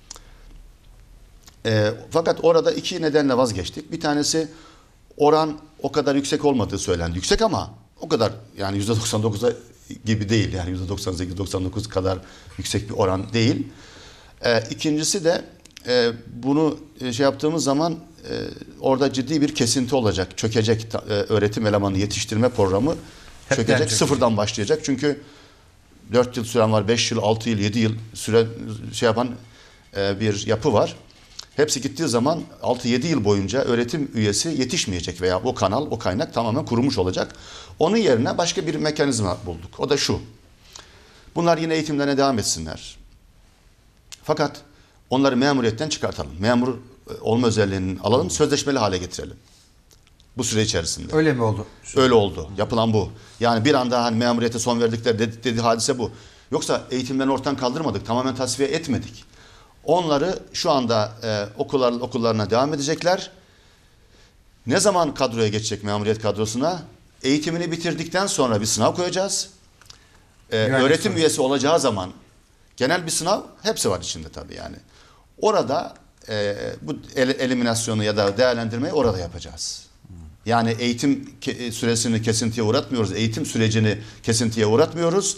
B: E, fakat orada iki nedenle vazgeçtik. Bir tanesi oran o kadar yüksek olmadığı söylendi. Yüksek ama o kadar yani yüzde doksan dokuza gibi değil. Yani yüzde doksan sekiz doksan dokuz kadar yüksek bir oran değil. E, ikincisi de e, bunu şey yaptığımız zaman e, orada ciddi bir kesinti olacak. Çökecek e, öğretim elemanı yetiştirme programı
A: Hepten
B: çökecek,
A: çökecek.
B: sıfırdan başlayacak. Çünkü dört yıl süren var, beş yıl, altı yıl, yedi yıl süre şey yapan e, bir yapı var. Hepsi gittiği zaman altı yedi yıl boyunca öğretim üyesi yetişmeyecek veya o kanal, o kaynak tamamen kurumuş olacak. Onun yerine başka bir mekanizma bulduk. O da şu. Bunlar yine eğitimlerine devam etsinler. Fakat onları memuriyetten çıkartalım. Memur olma özelliğini alalım, sözleşmeli hale getirelim. Bu süre içerisinde.
A: Öyle mi oldu?
B: Öyle oldu. Yapılan bu. Yani bir anda hani memuriyete son verdikleri dedi, dedi hadise bu. Yoksa eğitimlerini ortadan kaldırmadık. Tamamen tasfiye etmedik. Onları şu anda e, okullar, okullarına devam edecekler. Ne zaman kadroya geçecek memuriyet kadrosuna? Eğitimini bitirdikten sonra bir sınav koyacağız. E, öğretim
A: sonuç.
B: üyesi olacağı zaman genel bir sınav hepsi var içinde tabii yani. Orada e, bu el, eliminasyonu ya da değerlendirmeyi orada yapacağız. Yani eğitim ke- süresini kesintiye uğratmıyoruz. Eğitim sürecini kesintiye uğratmıyoruz.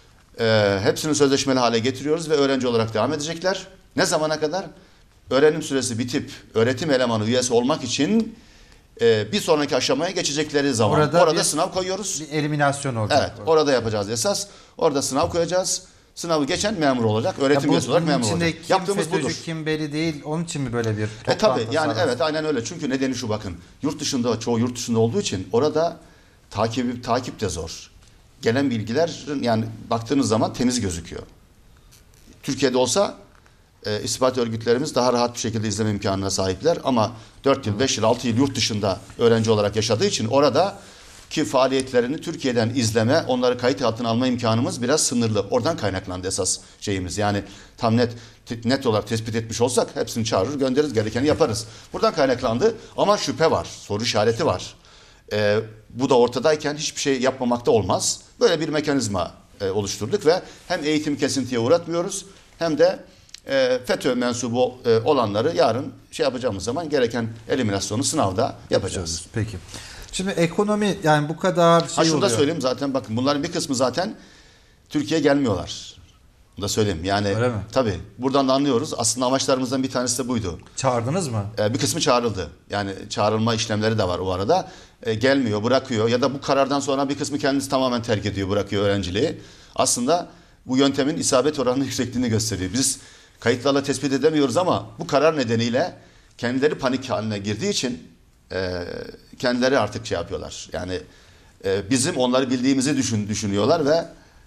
B: E, hepsini sözleşmeli hale getiriyoruz ve öğrenci olarak devam edecekler. Ne zamana kadar? Öğrenim süresi bitip öğretim elemanı üyesi olmak için e, bir sonraki aşamaya geçecekleri zaman.
A: Orada
B: Orada
A: bir-
B: sınav koyuyoruz.
A: Bir eliminasyon olacak.
B: Evet, orada yapacağız esas. Orada sınav koyacağız. Sınavı geçen memur olacak.
A: Ya
B: Öğretim
A: bu-
B: üyesi olarak
A: bunun
B: memur
A: içinde
B: olacak.
A: kim
B: Yaptığımız
A: FETÖ'cü,
B: budur.
A: kim belli değil. Onun için mi böyle bir
B: E
A: toplantı
B: tabii yani
A: sırası?
B: evet aynen öyle. Çünkü nedeni şu bakın. Yurt dışında çoğu yurt dışında olduğu için orada takip takip de zor. Gelen bilgiler yani baktığınız zaman temiz gözüküyor. Türkiye'de olsa e, istihbarat örgütlerimiz daha rahat bir şekilde izleme imkanına sahipler ama dört yıl, beş yıl, altı yıl yurt dışında öğrenci olarak yaşadığı için orada ki faaliyetlerini Türkiye'den izleme, onları kayıt altına alma imkanımız biraz sınırlı. Oradan kaynaklandı esas şeyimiz. Yani tam net net olarak tespit etmiş olsak hepsini çağırır, göndeririz, gerekeni yaparız. Buradan kaynaklandı ama şüphe var, soru işareti var. Ee, bu da ortadayken hiçbir şey yapmamakta olmaz. Böyle bir mekanizma e, oluşturduk ve hem eğitim kesintiye uğratmıyoruz hem de e, FETÖ mensubu e, olanları yarın şey yapacağımız zaman gereken eliminasyonu sınavda yapacağız.
A: Peki. Şimdi ekonomi yani bu kadar şey
B: Ha şunu da
A: oluyor.
B: söyleyeyim zaten bakın bunların bir kısmı zaten Türkiye'ye gelmiyorlar. Bunu da söyleyeyim. Yani
A: Öyle mi?
B: tabii buradan da anlıyoruz. Aslında amaçlarımızdan bir tanesi de buydu.
A: Çağırdınız mı?
B: Ee, bir kısmı çağrıldı. Yani çağrılma işlemleri de var o arada. Ee, gelmiyor, bırakıyor ya da bu karardan sonra bir kısmı kendisi tamamen terk ediyor, bırakıyor öğrenciliği. Aslında bu yöntemin isabet oranının yüksekliğini gösteriyor. Biz kayıtlarla tespit edemiyoruz ama bu karar nedeniyle kendileri panik haline girdiği için e, kendileri artık şey yapıyorlar. Yani e, bizim onları bildiğimizi düşün, düşünüyorlar ve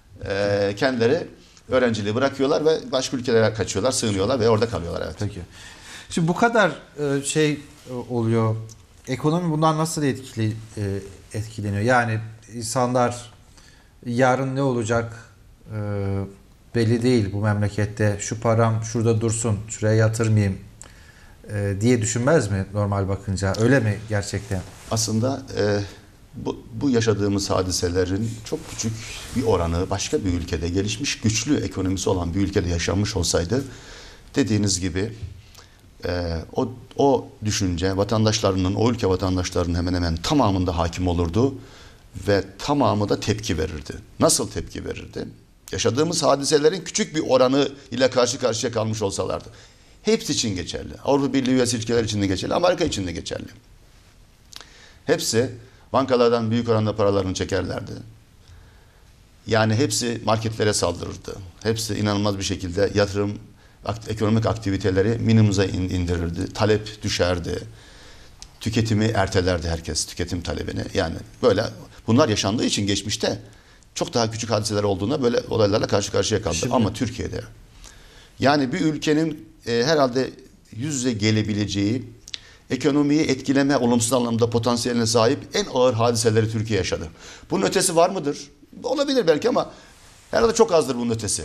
B: e, kendileri öğrenciliği bırakıyorlar ve başka ülkelere kaçıyorlar, sığınıyorlar ve orada kalıyorlar. Evet.
A: Peki. Şimdi bu kadar e, şey e, oluyor. Ekonomi bundan nasıl etkili e, etkileniyor? Yani insanlar yarın ne olacak e, belli değil bu memlekette. Şu param şurada dursun, şuraya yatırmayayım e, diye düşünmez mi normal bakınca? Öyle mi gerçekten?
B: Aslında e, bu, bu yaşadığımız hadiselerin çok küçük bir oranı başka bir ülkede gelişmiş güçlü ekonomisi olan bir ülkede yaşanmış olsaydı dediğiniz gibi e, o, o düşünce vatandaşlarının o ülke vatandaşlarının hemen hemen tamamında hakim olurdu ve tamamı da tepki verirdi. Nasıl tepki verirdi? Yaşadığımız hadiselerin küçük bir oranı ile karşı karşıya kalmış olsalardı. Hepsi için geçerli. Avrupa Birliği üyesi ülkeler için de geçerli, Amerika için de geçerli. Hepsi bankalardan büyük oranda paralarını çekerlerdi. Yani hepsi marketlere saldırırdı. Hepsi inanılmaz bir şekilde yatırım, ekonomik aktiviteleri minimumuza indirirdi. Talep düşerdi. Tüketimi ertelerdi herkes, tüketim talebini. Yani böyle bunlar yaşandığı için geçmişte çok daha küçük hadiseler olduğunda böyle olaylarla karşı karşıya kaldı.
A: Şimdi...
B: Ama Türkiye'de yani bir ülkenin e, herhalde yüz yüze gelebileceği ekonomiyi etkileme olumsuz anlamda potansiyeline sahip en ağır hadiseleri Türkiye yaşadı. Bunun ötesi var mıdır? Olabilir belki ama herhalde çok azdır bunun ötesi.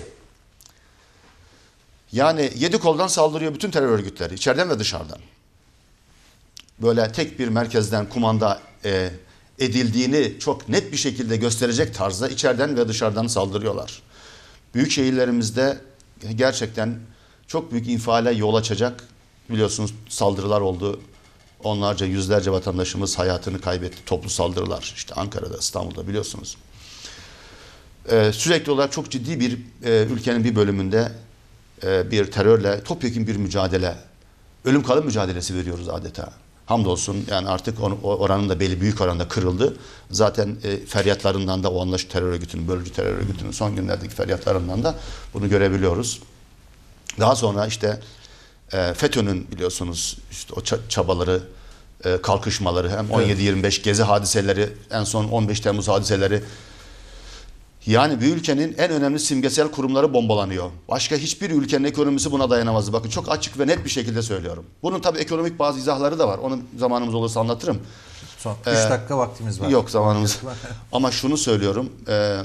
B: Yani yedi koldan saldırıyor bütün terör örgütleri, içeriden ve dışarıdan. Böyle tek bir merkezden kumanda e, edildiğini çok net bir şekilde gösterecek tarzda içeriden ve dışarıdan saldırıyorlar. Büyük şehirlerimizde gerçekten çok büyük infiale yol açacak biliyorsunuz saldırılar oldu. Onlarca, yüzlerce vatandaşımız hayatını kaybetti. Toplu saldırılar. İşte Ankara'da, İstanbul'da biliyorsunuz. e, sürekli olarak çok ciddi bir e, ülkenin bir bölümünde e, bir terörle topyekun bir mücadele, ölüm kalım mücadelesi veriyoruz adeta. Hamdolsun yani artık on, oranın da belli büyük oranda kırıldı. Zaten e, feryatlarından da o anlaşılır terör örgütünün, bölücü terör örgütünün son günlerdeki feryatlarından da bunu görebiliyoruz. Daha sonra işte e, FETÖ'nün biliyorsunuz işte o çabaları, e, kalkışmaları, hem on yedi yirmi beş gezi hadiseleri, en son on beş Temmuz hadiseleri. Yani bir ülkenin en önemli simgesel kurumları bombalanıyor. Başka hiçbir ülkenin ekonomisi buna dayanamaz. Bakın çok açık ve net bir şekilde söylüyorum. Bunun tabii ekonomik bazı izahları da var. Onu zamanımız olursa anlatırım.
A: Son üç ee, dakika vaktimiz var.
B: Yok zamanımız. Ama şunu söylüyorum. E,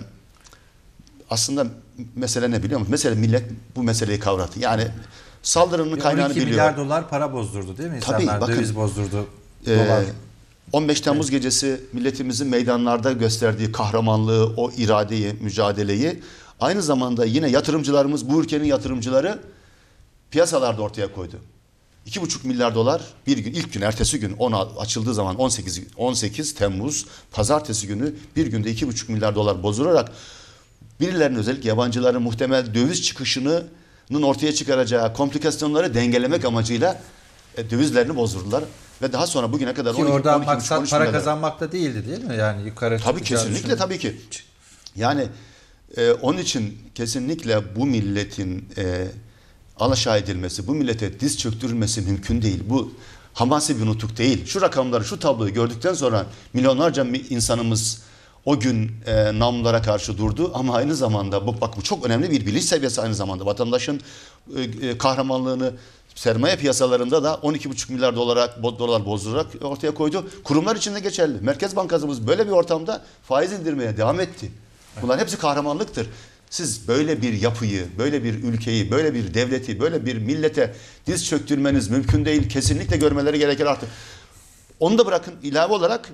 B: aslında mesele ne biliyor musun? Mesele millet bu meseleyi kavradı. Yani saldırının kaynağını biliyor.
A: on iki milyar dolar para bozdurdu değil mi?
B: Tabii,
A: İnsanlar
B: bakın,
A: döviz bozdurdu.
B: E,
A: dolar.
B: on beş Temmuz evet. gecesi milletimizin meydanlarda gösterdiği kahramanlığı, o iradeyi, mücadeleyi aynı zamanda yine yatırımcılarımız, bu ülkenin yatırımcıları piyasalarda ortaya koydu. iki buçuk milyar dolar bir gün, ilk gün, ertesi gün ona açıldığı zaman on sekiz, on sekiz Temmuz pazartesi günü bir günde iki buçuk milyar dolar bozdurarak birilerinin özellikle yabancıların muhtemel döviz çıkışının ortaya çıkaracağı komplikasyonları dengelemek amacıyla e, dövizlerini bozdurdular. Ve daha sonra bugüne kadar
A: ki orada maksat para kazanmak da değildi değil mi? Yani yukarı
B: tabii kesinlikle düşünün. Tabii ki. Yani e, onun için kesinlikle bu milletin e, alaşağı edilmesi, bu millete diz çöktürülmesi mümkün değil. Bu hamasi bir nutuk değil. Şu rakamları, şu tabloyu gördükten sonra milyonlarca insanımız o gün e, namlulara karşı durdu ama aynı zamanda bu, bak bu çok önemli bir bilinç seviyesi aynı zamanda. Vatandaşın e, kahramanlığını sermaye piyasalarında da on iki buçuk milyar dolara, dolar bozdurarak ortaya koydu. Kurumlar için de geçerli. Merkez Bankamız böyle bir ortamda faiz indirmeye devam etti. Bunlar hepsi kahramanlıktır. Siz böyle bir yapıyı, böyle bir ülkeyi, böyle bir devleti, böyle bir millete diz çöktürmeniz mümkün değil. Kesinlikle görmeleri gerekir artık. Onu da bırakın, ilave olarak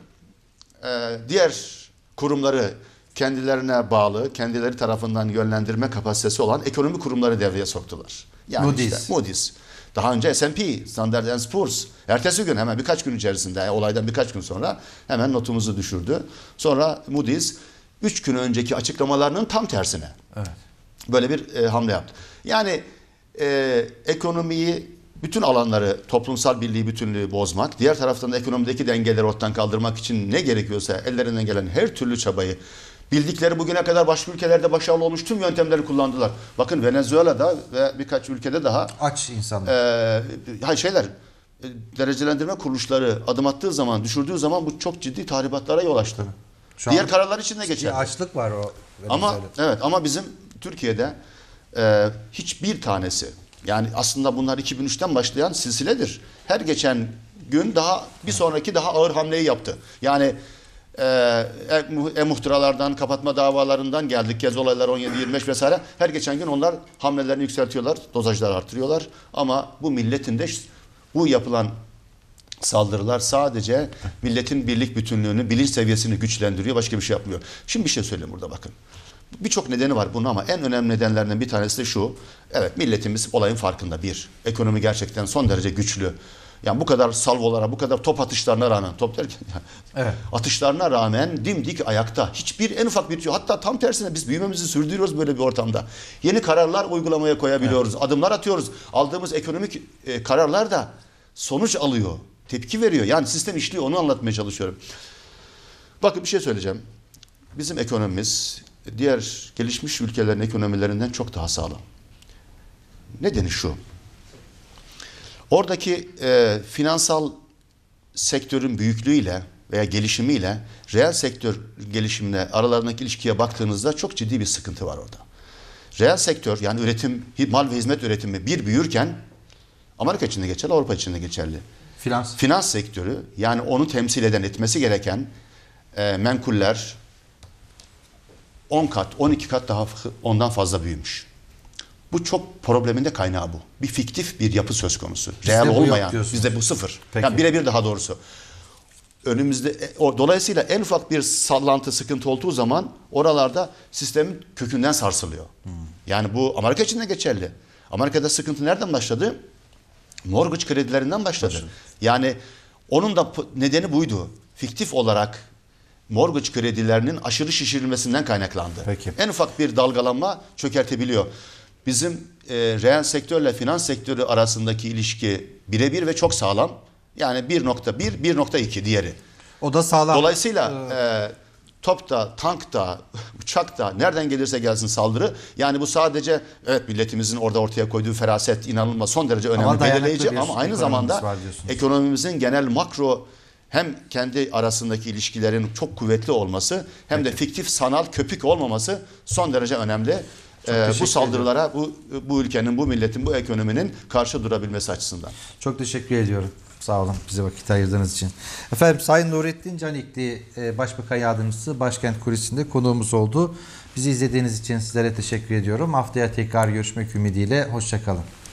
B: e, diğer kurumları kendilerine bağlı, kendileri tarafından yönlendirme kapasitesi olan ekonomi kurumları devreye soktular. Yani
A: Moody's.
B: Işte, Moody's. Daha önce S and P, Standard and Poor's. Ertesi gün hemen birkaç gün içerisinde, olaydan birkaç gün sonra hemen notumuzu düşürdü. Sonra Moody's üç gün önceki açıklamalarının tam tersine.
A: Evet.
B: Böyle bir e, hamle yaptı. Yani e, ekonomiyi, bütün alanları, toplumsal birliği, bütünlüğü bozmak, diğer taraftan da ekonomideki dengeleri ortadan kaldırmak için ne gerekiyorsa ellerinden gelen her türlü çabayı, bildikleri bugüne kadar başka ülkelerde başarılı olmuş tüm yöntemleri kullandılar. Bakın Venezuela'da ve birkaç ülkede daha
A: aç insanlar.
B: E, şeyler, e, derecelendirme kuruluşları adım attığı zaman, düşürdüğü zaman bu çok ciddi tahribatlara yol açtı. Şu diğer kararlar için de geçerli.
A: Açlık var o.
B: Ama evet, ama bizim Türkiye'de e, hiçbir tanesi, yani aslında bunlar iki bin üçten başlayan silsiledir. Her geçen gün daha bir sonraki daha ağır hamleyi yaptı. Yani e, e-muhtıralardan, kapatma davalarından geldik. Gezi olaylar on yedi yirmi beş vesaire. Her geçen gün onlar hamlelerini yükseltiyorlar, dozajları artırıyorlar. Ama bu milletin de bu yapılan saldırılar sadece milletin birlik bütünlüğünü, bilinç seviyesini güçlendiriyor. Başka bir şey yapmıyor. Şimdi bir şey söyleyeyim burada bakın. Birçok nedeni var bunun ama en önemli nedenlerinden bir tanesi de şu. Evet, milletimiz olayın farkında. Bir, ekonomi gerçekten son derece güçlü. Yani bu kadar salvolara, bu kadar top atışlarına rağmen, top derken evet. atışlarına rağmen dimdik ayakta. Hiçbir en ufak bir, hatta tam tersine biz büyümemizi sürdürüyoruz böyle bir ortamda. Yeni kararlar uygulamaya koyabiliyoruz. Evet. Adımlar atıyoruz. Aldığımız ekonomik e, kararlar da sonuç alıyor. Tepki veriyor. Yani sistem işliyor. Onu anlatmaya çalışıyorum. Bakın bir şey söyleyeceğim. Bizim ekonomimiz diğer gelişmiş ülkelerin ekonomilerinden çok daha sağlam. Nedeni şu. Oradaki e, finansal sektörün büyüklüğüyle veya gelişimiyle reel sektör gelişimine aralarındaki ilişkiye baktığınızda çok ciddi bir sıkıntı var orada. Reel sektör, yani üretim, mal ve hizmet üretimi bir büyürken Amerika için de geçerli, Avrupa için de geçerli.
A: Finans.
B: Finans sektörü, yani onu temsil eden, etmesi gereken e, menkuller on kat, on iki kat daha ondan fazla büyümüş. Bu çok problemin de kaynağı bu. Bir fiktif bir yapı söz konusu. Bizde reel olmayan. Bizde bu sıfır. Peki. Yani birebir daha doğrusu. Önümüzde o, dolayısıyla en ufak bir sallantı, sıkıntı olduğu zaman oralarda sistemin kökünden sarsılıyor. Hmm. Yani bu Amerika için de geçerli. Amerika'da sıkıntı nereden başladı? Mortgage kredilerinden başladı. Başladı. Yani onun da nedeni buydu. Fiktif olarak mortgage kredilerinin aşırı şişirilmesinden kaynaklandı.
A: Peki.
B: En ufak bir dalgalanma çökertebiliyor. Bizim e, reel sektörle finans sektörü arasındaki ilişki birebir ve çok sağlam. Yani bir nokta bir, bir nokta iki diğeri.
A: O da sağlam.
B: Dolayısıyla e, top da, tank da, uçak da nereden gelirse gelsin saldırı. Yani bu sadece evet milletimizin orada ortaya koyduğu feraset inanılmaz son derece önemli,
A: Ama dayanıklı
B: belirleyici
A: bir
B: ama aynı
A: ekonomimiz
B: zamanda
A: var diyorsunuz.
B: ekonomimizin genel makro hem kendi arasındaki ilişkilerin çok kuvvetli olması hem de fiktif sanal köpük olmaması son derece önemli. Ee, bu saldırılara bu bu ülkenin, bu milletin, bu ekonominin karşı durabilmesi açısından.
A: Çok teşekkür ediyorum. Sağ olun bize vakit ayırdığınız için. Efendim Sayın Nurettin Canikli Başbakan Yardımcısı Başkent Kulisi'nde konuğumuz oldu. Bizi izlediğiniz için sizlere teşekkür ediyorum. Haftaya tekrar görüşmek ümidiyle. Hoşça kalın.